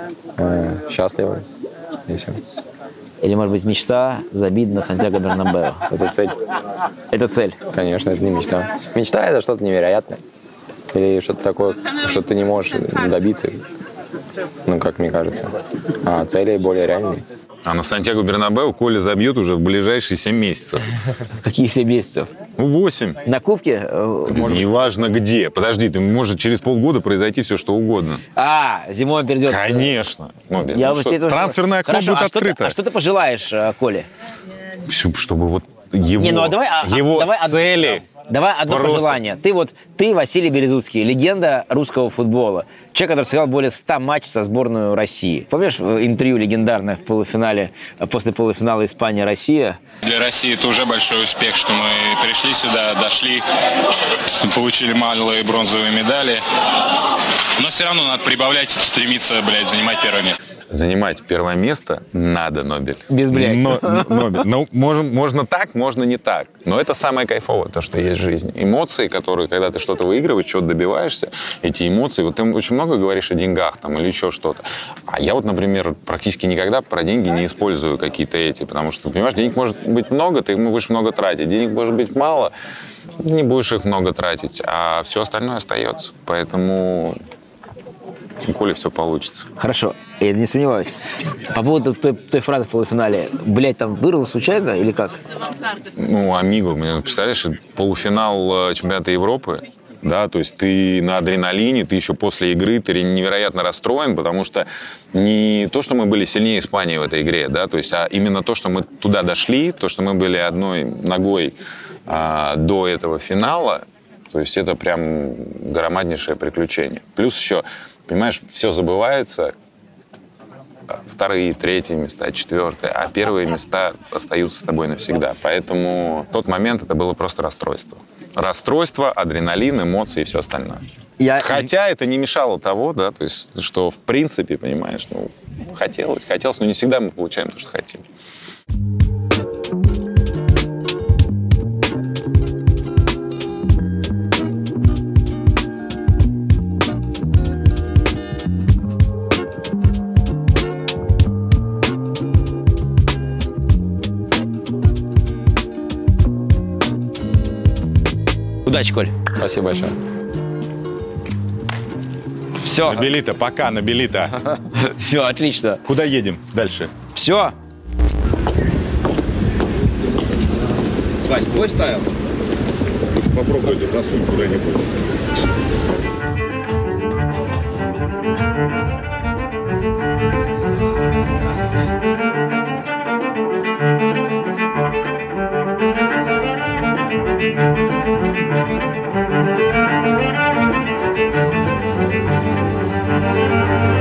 э, счастливы, и все. Или, может быть, мечта забить на Сантьяго Бернабеу? Это цель. Это цель? Конечно, это не мечта. Мечта — это что-то невероятное. Или что-то такое, что ты не можешь добиться, ну, как мне кажется. А цели более реальные. А на Сантьяго Бернабеу Коля забьет уже в ближайшие семь месяцев. Какие семь месяцев? Ну, восемь. На Кубке? Неважно где. Подожди, ты может через полгода произойти все, что угодно. А, зимой перейдет. Конечно. Ну, Я ну, вот что, тебе тоже- трансферное окно Хорошо, будет а что ты- открыто. А что ты пожелаешь, э, Коле? Чтобы вот его, Не, ну а давай, а- его давай од- цели... Давай одно Просто. пожелание. Ты вот, ты Василий Березуцкий, легенда русского футбола. Человек, который сыграл более ста матчей со сборной России. Помнишь интервью легендарное в полуфинале, после полуфинала Испания-Россия? Для России это уже большой успех, что мы пришли сюда, дошли, получили малые бронзовые медали. Но все равно надо прибавлять, стремиться, блядь, занимать первое место. Занимать первое место надо, Нобель. Без блядь. Но, Нобель. Ну, можно, можно так, можно не так. Но это самое кайфовое, то, что есть в жизни. Эмоции, которые, когда ты что-то выигрываешь, что-то добиваешься, эти эмоции, вот ты очень много говоришь о деньгах там, или еще что-то. А я вот, например, практически никогда про деньги не использую какие-то эти, потому что, понимаешь, денег может быть много, ты будешь много тратить. Денег может быть мало, не будешь их много тратить, а все остальное остается. Поэтому у Коли все получится. Хорошо, я не сомневаюсь. По поводу той, той фразы в полуфинале. Блять, там вырвало случайно или как? Ну, Амигу, представляешь, полуфинал чемпионата Европы, да, то есть ты на адреналине, ты еще после игры, ты невероятно расстроен, потому что не то, что мы были сильнее Испании в этой игре, да, то есть, а именно то, что мы туда дошли, то, что мы были одной ногой а, до этого финала, то есть это прям громаднейшее приключение. Плюс еще, понимаешь, все забывается, вторые, третьи места, четвертые, а первые места остаются с тобой навсегда. Поэтому в тот момент это было просто расстройство. Расстройство, адреналин, эмоции и все остальное. Я... Хотя это не мешало того, да, то есть, что в принципе, понимаешь, ну, хотелось, хотелось, но не всегда мы получаем то, что хотим. Удачи, Коль. Спасибо большое. Все. Набели-то, пока, набели-то. Все, отлично. Куда едем дальше? Все. Вась, твой ставил? Попробуй это засунь куда-нибудь. Thank you.